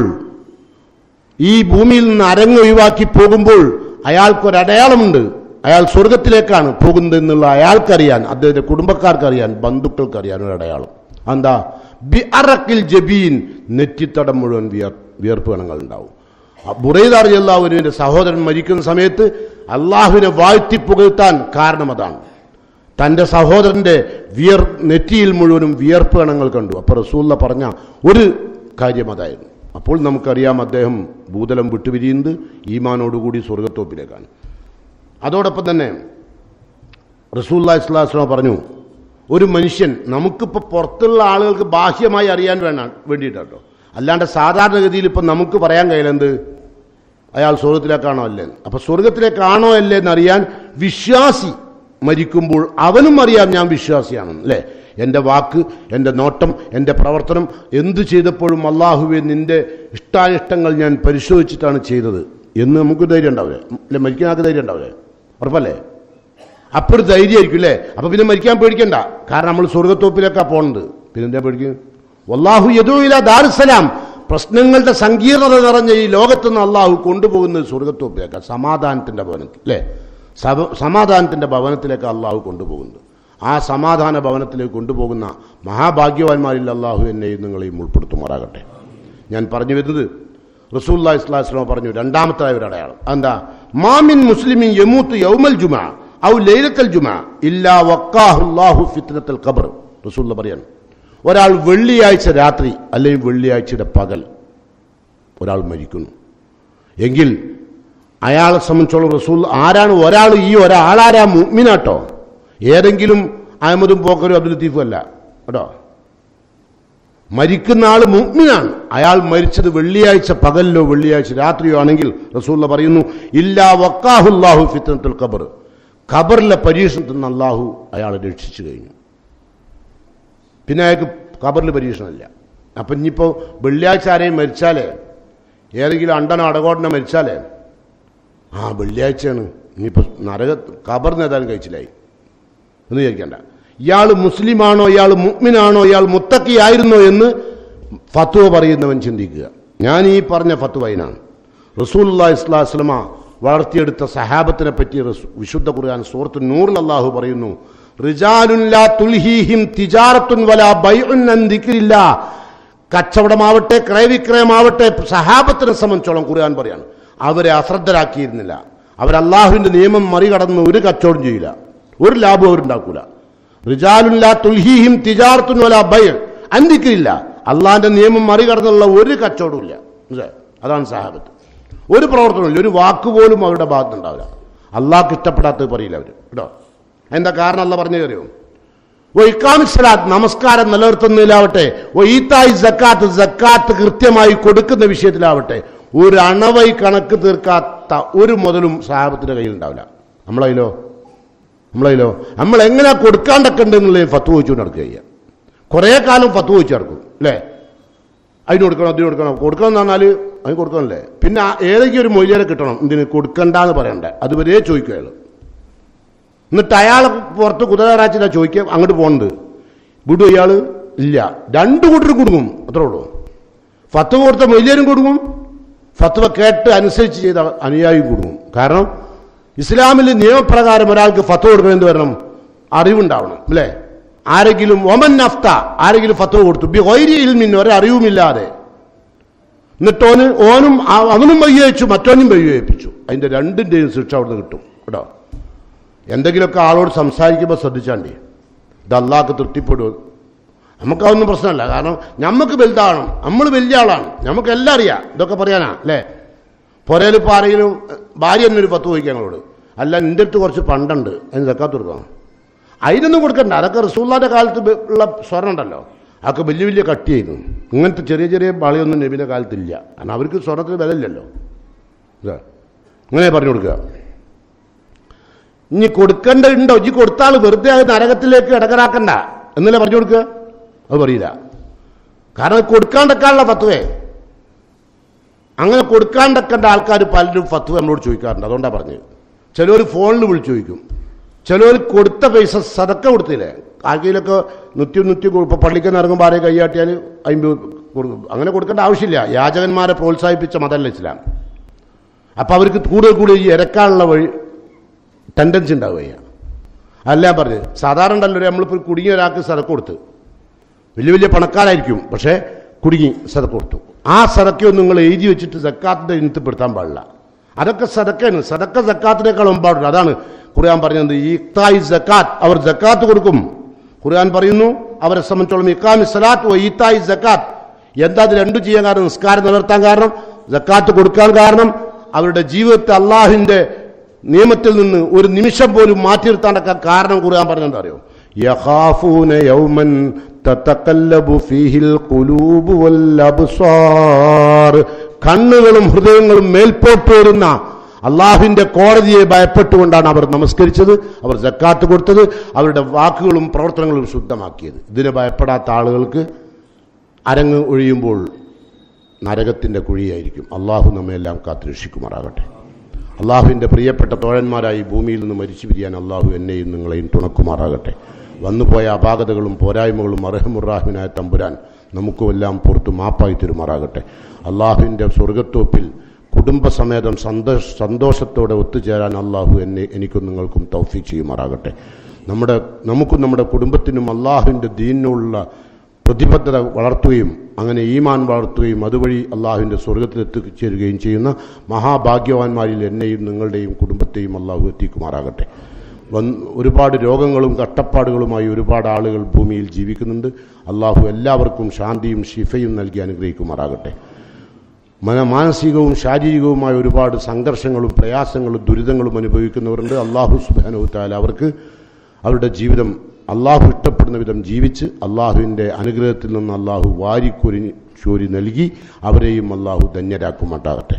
ഈ ഭൂമിയിൽ നിന്ന് അരങ്ങൊഴിവാക്കി പോകുമ്പോൾ അയാൾക്കൊരടയാളമുണ്ട്, അയാൾ സ്വർഗത്തിലേക്കാണ് പോകുന്നത് എന്നുള്ള അയാൾക്കറിയാൻ, അദ്ദേഹത്തിന്റെ കുടുംബക്കാർക്കറിയാൻ, ബന്ധുക്കൾക്കറിയാൻ ഒരു അടയാളം. എന്താ? ബി അറക്കിൽ ജബീൻ, നെറ്റിത്തടം മുഴുവൻ വിയർപ്പ് കണങ്ങൾ ഉണ്ടാവും. ബുറൈദ റളിയല്ലാഹു അൻഹുവിന്റെ സഹോദരൻ മരിക്കുന്ന സമയത്ത് അള്ളാഹുവിനെ വാഴ്ത്തി പുകഴ്ത്താൻ കാരണം അതാണ്. തൻ്റെ സഹോദരന്റെ നെറ്റിയിൽ മുഴുവനും വിയർപ്പ് കണങ്ങൾ കണ്ടു. അപ്പോൾ റസൂലുള്ളാഹി പറഞ്ഞ ഒരു കാര്യം അതായിരുന്നു. അപ്പോൾ നമുക്കറിയാം അദ്ദേഹം ഭൂതലം വിട്ടുപിരിയുന്നത് ഈമാനോടുകൂടി സ്വർഗത്തോപ്പിലേക്കാണ്. അതോടൊപ്പം തന്നെ റസൂലുള്ളാഹി സ്വല്ലല്ലാഹു അലൈഹി വസല്ലം പറഞ്ഞു, ഒരു മനുഷ്യൻ, നമുക്കിപ്പോൾ പുറത്തുള്ള ആളുകൾക്ക് ബാഹ്യമായി അറിയാൻ വേണ്ടിയിട്ടോ, അല്ലാണ്ട് സാധാരണഗതിയിൽ ഇപ്പം നമുക്ക് പറയാൻ കഴിയില്ല എന്ത് അയാൾ സ്വർഗത്തിലേക്കാണോ അല്ലേ. അപ്പം സ്വർഗത്തിലേക്കാണോ അല്ലേ എന്നറിയാൻ വിശ്വാസി മരിക്കുമ്പോൾ അവനും അറിയാം ഞാൻ വിശ്വാസിയാണെന്ന്, അല്ലേ. എൻ്റെ വാക്ക്, എൻ്റെ നോട്ടം, എൻ്റെ പ്രവർത്തനം എന്തു ചെയ്തപ്പോഴും അള്ളാഹുവെ നിൻ്റെ ഇഷ്ടാനിഷ്ടങ്ങൾ ഞാൻ പരിശോധിച്ചിട്ടാണ് ചെയ്തത് എന്ന് നമുക്ക് ധൈര്യം ഉണ്ടാവില്ലേ, അല്ലെ? മരിക്കാൻ ആൾക്ക് ധൈര്യം ഉണ്ടാവില്ലേ? ഉറപ്പല്ലേ? അപ്പോൾ ധൈര്യമായിരിക്കും, അല്ലേ? അപ്പം പിന്നെ മരിക്കാൻ പേടിക്കണ്ട, കാരണം നമ്മൾ സ്വർഗത്തോപ്പിലേക്കാണ് പോകുന്നത്. പിന്നെ എന്താ പേടിക്കുന്നത്? വല്ലാഹു യദൂ ഇലാ ദാറുസ്സലാം, പ്രശ്നങ്ങളുടെ സങ്കീർണത നിറഞ്ഞ ഈ ലോകത്തുനിന്ന് അള്ളാഹു കൊണ്ടുപോകുന്നത് സ്വർഗത്തോപ്പിലേക്കാണ്, സമാധാനത്തിൻ്റെ ഭവനത്തിൽ, അല്ലേ? സമാധാനത്തിൻ്റെ ഭവനത്തിലേക്ക് അള്ളാഹു കൊണ്ടുപോകുന്നത്. ആ സമാധാന ഭവനത്തിലേക്ക് കൊണ്ടുപോകുന്ന മഹാഭാഗ്യവാന്മാരിൽ അള്ളാഹു എന്നെയും നിങ്ങളെയും ഉൾപ്പെടുത്തുമാറാകട്ടെ. ഞാൻ പറഞ്ഞു വരുന്നത്, റസൂലുള്ളാഹി സ്വല്ലല്ലാഹു അലൈഹി വസല്ലം പറഞ്ഞു രണ്ടാമത്തെ ഒരു അടയാളം എന്താ? മാമിൻ മുസ്ലിമിൻ യമൂതു യൗമൽ ജുമുഅ ഔ ലൈലത്തുൽ ജുമുഅ ഇല്ലാ വഖാഹുല്ലാഹു ഫിത്നത്തുൽ ഖബ്ർ. റസൂലുള്ളാഹി പറയാണ്, ഒരാൾ വെള്ളിയാഴ്ച രാത്രി അല്ലെങ്കിൽ വെള്ളിയാഴ്ചയുടെ പകൽ ഒരാൾ മരിക്കുന്നു എങ്കിൽ അയാളെ സംബന്ധിച്ചോളം റസൂൽ ആരാണ്? ഒരാൾ, ഈ ഒരാളാരാ? മുഅ്മിനാട്ടോ, ഏതെങ്കിലും അഹമ്മദും പോക്കരും അബ്ദുൽ ലത്തീഫും അല്ല കേട്ടോ. മരിക്കുന്ന ആൾ മുഅ്മിനാണ്. അയാൾ മരിച്ചത് വെള്ളിയാഴ്ച പകലിലോ വെള്ളിയാഴ്ച രാത്രിയോ ആണെങ്കിൽ റസൂലുള്ളാഹി പറയുന്നു, ഇല്ലാ വഖാഹുല്ലാഹു ഫിത്നത്തുൽ ഖബ്ർ, ഖബറിലെ പരീക്ഷണത്തിൽ നിന്ന് അള്ളാഹു അയാളെ രക്ഷിച്ചു കഴിഞ്ഞു. പിന്നെ അയാൾക്ക് ഖബറിൽ പരീക്ഷണമില്ല. അപ്പം ഇനിയിപ്പോൾ വെള്ളിയാഴ്ച ആരെയും മരിച്ചാലേ, ഏതെങ്കിലും അണ്ടനോ അടകോടനോ മരിച്ചാലേ, വെള്ളിയാഴ്ചയാണ്, ഇനിയിപ്പോൾ ഖബറിന് ഏതായാലും കഴിച്ചില്ലായി എന്ന് വിചാരിക്കേണ്ട. ഇയാൾ മുസ്ലിമാണോ, ഇയാൾ മുഅ്മിനാണോ, ഇയാൾ മുത്തഖിയായിരുന്നോ എന്ന് ഫത്വ പറയുന്നവൻ ചിന്തിക്കുക. ഞാൻ ഈ പറഞ്ഞ ഫത്വയിനാണ് റസൂലുള്ളാഹി സ്വല്ലല്ലാഹു അലൈഹി വസല്ലം വളർത്തിയെടുത്ത സഹാബത്തിനെ പറ്റി വിശുദ്ധ ഖുർആൻ സൂറത്തുൻ നൂറിൽ അല്ലാഹു പറയുന്നു, റിജാലുൻ ലാ തുൽഹീഹിം തിജാറത്തുൻ വലാ ബൈഉൻ അൻ ദിക്രില്ലാ. കച്ചവടമാവട്ടെ ക്രയവിക്രയമാവട്ടെ സഹാബത്തിനെ സംബന്ധിച്ചോളം ഖുർആൻ പറയാണ്, അവരെ അശ്രദ്ധരാക്കിയിരുന്നില്ല. അവർ അള്ളാഹുവിൻ്റെ നിയമം മറികടന്ന് ഒരു കച്ചവടം ചെയ്യില്ല, ഒരു ലാഭം അവരുണ്ടാക്കൂല. റിജാലുൻ ലാ തുൽഹീഹിം തിജാറത്തുൻ വലാ ബൈഉ അൻ ദിക്രില്ലാ. അള്ളാഹിന്റെ നിയമം മറികടന്നുള്ള ഒരു കച്ചവടവും ഇല്ല. അതാണ് സഹാബത്ത്. ഒരു പ്രവർത്തനമില്ല, ഒരു വാക്കുപോലും അവരുടെ ഭാഗത്തുണ്ടാവില്ല. അള്ളാഹ്ക്ക് ഇഷ്ടപ്പെടാത്തത് പറയില്ല അവർ കേട്ടോ. എന്താ കാരണം? അള്ളാഹ് പറഞ്ഞു തരുമോ? ഇഖാമിസ്സലാത്ത്, നമസ്കാരം നിലനിർത്തുന്നതിലാവട്ടെ, ഈതായി സക്കാത്ത്, സക്കാത്ത് കൃത്യമായി കൊടുക്കുന്ന വിഷയത്തിലാവട്ടെ, ഒരു അണവൈ കണക്ക് തീർക്കാത്ത ഒരു മുതലും സഹാബത്തിന്റെ കയ്യിൽ ഉണ്ടാവില്ല. നമ്മളതിലോ നമ്മൾ എങ്ങനെ കൊടുക്കാണ്ടൊക്കെണ്ടെന്നുള്ള ഫത്വ ചോദിച്ചുകൊണ്ട് നടക്കുക ചെയ്യുക. കുറേ കാലം ഫത്വ ചോദിച്ചു നടക്കും, അല്ലേ? അതിന് കൊടുക്കണം, അതിന് കൊടുക്കണം എന്ന് പറഞ്ഞാൽ അതിന് കൊടുക്കണമല്ലേ. പിന്നെ ഏതെങ്കിലും ഒരു മൊയ്ലിയെ കിട്ടണം, ഇതിന് കൊടുക്കണ്ടെന്ന് പറയണ്ടേ, അതുവരെ ചോദിക്കുക അയാൾ. എന്നിട്ട് അയാൾ പുറത്ത് കുതിരാച്ചില്ല ചോദിക്കുക, അങ്ങോട്ട് പോകുന്നുണ്ട്, വിടും ഇയാൾ ഇല്ല. രണ്ടു കൂട്ടരും കൊടുക്കും, അത്രേ ഉള്ളൂ. ഫത്വ കൊടുത്ത മൊയ്ലിയരും കൊടുക്കും, ഫത്വ കേട്ട് അനുസരിച്ച് ചെയ്ത അനുയായിയും കൊടുക്കും. കാരണം ഇസ്ലാമിൽ നിയമപ്രകാരം ഒരാൾക്ക് ഫത്വ കൊടുക്കണം എന്ത് വരണം? അറിവുണ്ടാവണം, അല്ലേ? ആരെങ്കിലും ഒമൻ നഫ്ത, ആരെങ്കിലും ഫത്വ കൊടുത്തു ബി ഗൈരി ഇൽമിൻ, ഒരറിവുമില്ലാതെ, എന്നിട്ട് അവനും വയ്യച്ചു മറ്റോനും വയ്യേൽപ്പിച്ചു, അതിന്റെ രണ്ടിന്റെയും ശിക്ഷ അവിടുന്ന് കിട്ടും കേട്ടോ. എന്തെങ്കിലുമൊക്കെ ആളോട് സംസാരിക്കുമ്പോൾ ശ്രദ്ധിച്ചാണ്ടി, ഇത് അള്ളാഹ്ക്ക് തൃപ്തിപ്പെടും. നമുക്കതൊന്നും പ്രശ്നമല്ല, കാരണം നമുക്ക് വലുതാവണം, നമ്മൾ വലിയ ആളാണ്, നമുക്കെല്ലാം അറിയാം, ഇതൊക്കെ പറയാനാ, അല്ലേ? പുരയിൽ ഇപ്പോൾ ആരെങ്കിലും ഭാര്യ എന്നൊരു 10 ചോദിക്കുക ഞങ്ങളോട്, അല്ല എൻ്റെ അടുത്ത് കുറച്ച് പണ്ടുണ്ട്, അതിന് സക്കാത്ത് കൊടുക്കണം. അതിനൊന്നും കൊടുക്കണ്ട. അതൊക്കെ റസൂലുള്ളാഹിന്റെ കാലത്ത് ഉള്ള സ്വർണ്ണം ഉണ്ടല്ലോ, അതൊക്കെ വലിയ വലിയ കട്ടിയായിരുന്നു. ഇങ്ങനത്തെ ചെറിയ ചെറിയ വളയൊന്നും നബിയുടെ കാലത്തില്ല. കാരണം അവർക്ക് സ്വർണ്ണത്തിന് വില ഇല്ലല്ലോ. ഇങ്ങനെ പറഞ്ഞു കൊടുക്കുക. ഇനി കൊടുക്കേണ്ടതുണ്ടോ? ഇനി കൊടുത്താൽ വെറുതെ അത് നരകത്തിലേക്ക് ഇടകരാക്കണ്ട എന്നല്ലേ പറഞ്ഞു കൊടുക്കുക? അത് പറയില്ല. കാരണം കൊടുക്കാണ്ടക്കാനുള്ള ഫത്വേ. അങ്ങനെ കൊടുക്കാണ്ടക്കേണ്ട ആൾക്കാർ പലരും ഫത്വ നമ്മളോട് ചോദിക്കാറുണ്ട്. അതുകൊണ്ടാണ് പറഞ്ഞത്. ചിലർ ഫോണിൽ വിളിച്ചു ചോദിക്കും, ചിലർ കൊടുത്ത പൈസ സദക്ക കൊടുത്തില്ലേ, ആർക്കെങ്കിലൊക്കെ നിത്യം ഇപ്പോൾ പള്ളിക്ക് ഇറങ്ങുമ്പോൾ ആരെയും കൈയാട്ടിയാൽ 50 കൊടുക്കും. അങ്ങനെ കൊടുക്കേണ്ട ആവശ്യമില്ല. യാചകന്മാരെ പ്രോത്സാഹിപ്പിച്ച മതമല്ല ഇസ്ലാം. അപ്പം അവർക്ക് കൂടുതൽ ഈ ഇരക്കാനുള്ള ടെൻഡൻസി ഉണ്ടാവുകയാണ്. അല്ല പറഞ്ഞത് സാധാരണ ഉണ്ടല്ലോ, നമ്മളിപ്പോൾ കുടുങ്ങിയ ഒരാൾക്ക് സദക്ക കൊടുത്ത്, വലിയ പണക്കാരായിരിക്കും, പക്ഷേ കുടുങ്ങി സദക്ക കൊടുത്തു. ആ സദക്കയൊന്നും നിങ്ങൾ എഴുതി വെച്ചിട്ട് സക്കാത്തിൻ്റെ ഇനത്തിൽപ്പെടുത്താൻ പാടില്ല. അതൊക്കെ സദക്കയാണ്. സദക്ക സക്കാത്തിനേക്കാൾ മുമ്പാടുണ്ട്. അതാണ് ഖുർആൻ പറഞ്ഞത്, ഈത്തായി സക്കാത്ത്, അവർ സക്കാത്ത് കൊടുക്കും. ഖുർആൻ പറയുന്നു അവരെ സംബന്ധിച്ചോളം ഇഖാമി സലാത്ത് വ ഈത്തായി സക്കാത്ത്. എന്താ അത് രണ്ടും ചെയ്യാൻ കാരണം? നിസ്കാരം നിലനിർത്താൻ കാരണം, സക്കാത്ത് കൊടുക്കാൻ കാരണം, അവരുടെ ജീവിതത്തെ അള്ളാഹുവിൻ്റെ നിയമത്തിൽ നിന്ന് ഒരു നിമിഷം പോലും മാറ്റി നിർത്താനൊക്കെ കാരണം ഖുർആൻ പറഞ്ഞെന്താ അറിയോ? യഖാഫൂന യൗമൻ തതഖല്ലബു ഫീഹിൽ ഖുലൂബു വൽ അബ്സാർ. കണ്ണുകളും ഹൃദയങ്ങളും മേൽപോട്ട് വരുന്ന അള്ളാഹുവിന്റെ കോടതിയെ ഭയപ്പെട്ടുകൊണ്ടാണ് അവർ നമസ്കരിച്ചത്, അവർ സക്കാത്ത് കൊടുത്തത്, അവരുടെ വാക്കുകളും പ്രവർത്തനങ്ങളും ശുദ്ധമാക്കിയത്. ഇതിനെ ഭയപ്പെടാത്ത ആളുകൾക്ക് അരങ്ങ് ഒഴിയുമ്പോൾ നരകത്തിന്റെ കുഴിയായിരിക്കും. അള്ളാഹു നമ്മയെല്ലാം കാത്തുരക്ഷിക്കുമാറാകട്ടെ. അള്ളാഹുവിൻ്റെ പ്രിയപ്പെട്ട തോഴന്മാരായി ഭൂമിയിൽ നിന്ന് മരിച്ചു പിരിയാൻ അള്ളാഹു എന്നെയും നിങ്ങളെയും തുണക്കുമാറാകട്ടെ. വന്നുപോയ അപാകതകളും പോരായ്മകളും അർഹമുറാഹിമിനായ തമ്പുരാൻ നമുക്കുമെല്ലാം പുറത്തു മാപ്പായി തരുമാറാകട്ടെ. അള്ളാഹുവിൻ്റെ സ്വർഗത്തോപ്പിൽ കുടുംബസമേതം സന്തോഷത്തോടെ ഒത്തുചേരാൻ അള്ളാഹു എനിക്കും നിങ്ങൾക്കും തൗഫീഖ് ചെയ്യുമാറാകട്ടെ. നമുക്കും നമ്മുടെ കുടുംബത്തിനും അള്ളാഹുവിൻ്റെ ദീനിനുള്ള പ്രതിബദ്ധത വളർത്തുകയും അങ്ങനെ ഈമാൻ വളർത്തുകയും അതുവഴി അള്ളാഹുവിൻ്റെ സ്വർഗത്തിൽ എത്തിച്ചേരുകയും ചെയ്യുന്ന മഹാഭാഗ്യവാന്മാരിൽ എന്നെയും നിങ്ങളുടെയും കുടുംബത്തെയും അള്ളാഹു എത്തിക്കുമാറാകട്ടെ. ഒരുപാട് രോഗങ്ങളും കഷ്ടപ്പാടുകളുമായി ഒരുപാട് ആളുകൾ ഭൂമിയിൽ ജീവിക്കുന്നുണ്ട്. അള്ളാഹു എല്ലാവർക്കും ശാന്തിയും ശിഫയും നൽകി അനുഗ്രഹിക്കുമാറാകട്ടെ. മാനസികവും ശാരീരികവുമായ ഒരുപാട് സംഘർഷങ്ങളും പ്രയാസങ്ങളും ദുരിതങ്ങളും അനുഭവിക്കുന്നവരുണ്ട്. അള്ളാഹു സുബ്ഹാനഹു വ തആല അവർക്ക് അവരുടെ ജീവിതം അള്ളാഹു ഇഷ്ടപ്പെടുന്ന വിധം ജീവിച്ച് അള്ളാഹുവിൻ്റെ അനുഗ്രഹത്തിൽ നിന്ന് അള്ളാഹു വാരിക്കോരി നൽകി അവരെയും അള്ളാഹു ധന്യരാക്കുമാറാകട്ടെ.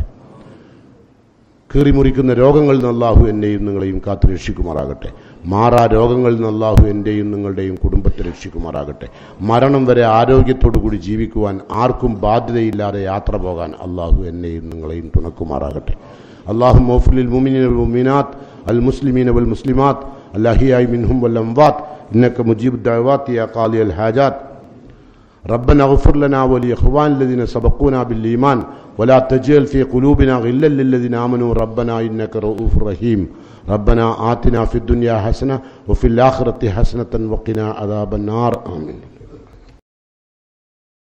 കീറിമുറിക്കുന്ന രോഗങ്ങളിൽ നിന്ന് അള്ളാഹു എന്നെയും നിങ്ങളെയും കാത്തു രക്ഷിക്കുമാറാകട്ടെ. മാറാ രോഗങ്ങളിൽ നിന്ന് അള്ളാഹു എൻ്റെയും നിങ്ങളുടെയും കുടുംബത്തെ രക്ഷിക്കുമാറാകട്ടെ. മരണം വരെ ആരോഗ്യത്തോടു കൂടി ജീവിക്കുവാൻ ആർക്കും ബാധ്യതയില്ലാതെ യാത്ര പോകാൻ അള്ളാഹു എന്നെയും നിങ്ങളെയും തുണക്കുമാറാകട്ടെ. അള്ളാഹു മൗഫുലിൽ മുഅ്മിനീന വൽ മുഅ്മിനാത്ത് അൽ മുസ്ലിമീന വൽ മുസ്ലിമാത്ത് അൽഅഹിയായി മിൻഹും വൽ അംവാത്ത് ഇന്നക മുജീബുദ് ദഅവാതി യാ ഖാദിയൽ ഹാജാത്ത്. ربنا اغفر لنا ولإخوان الذين سبقونا بالإيمان ولا تجعل في قلوبنا غلا للذين آمنوا ربنا إنك رؤوف رحيم. ربنا آتنا في الدنيا حسنة وفي الآخرة حسنة وقنا عذاب النار. آمين.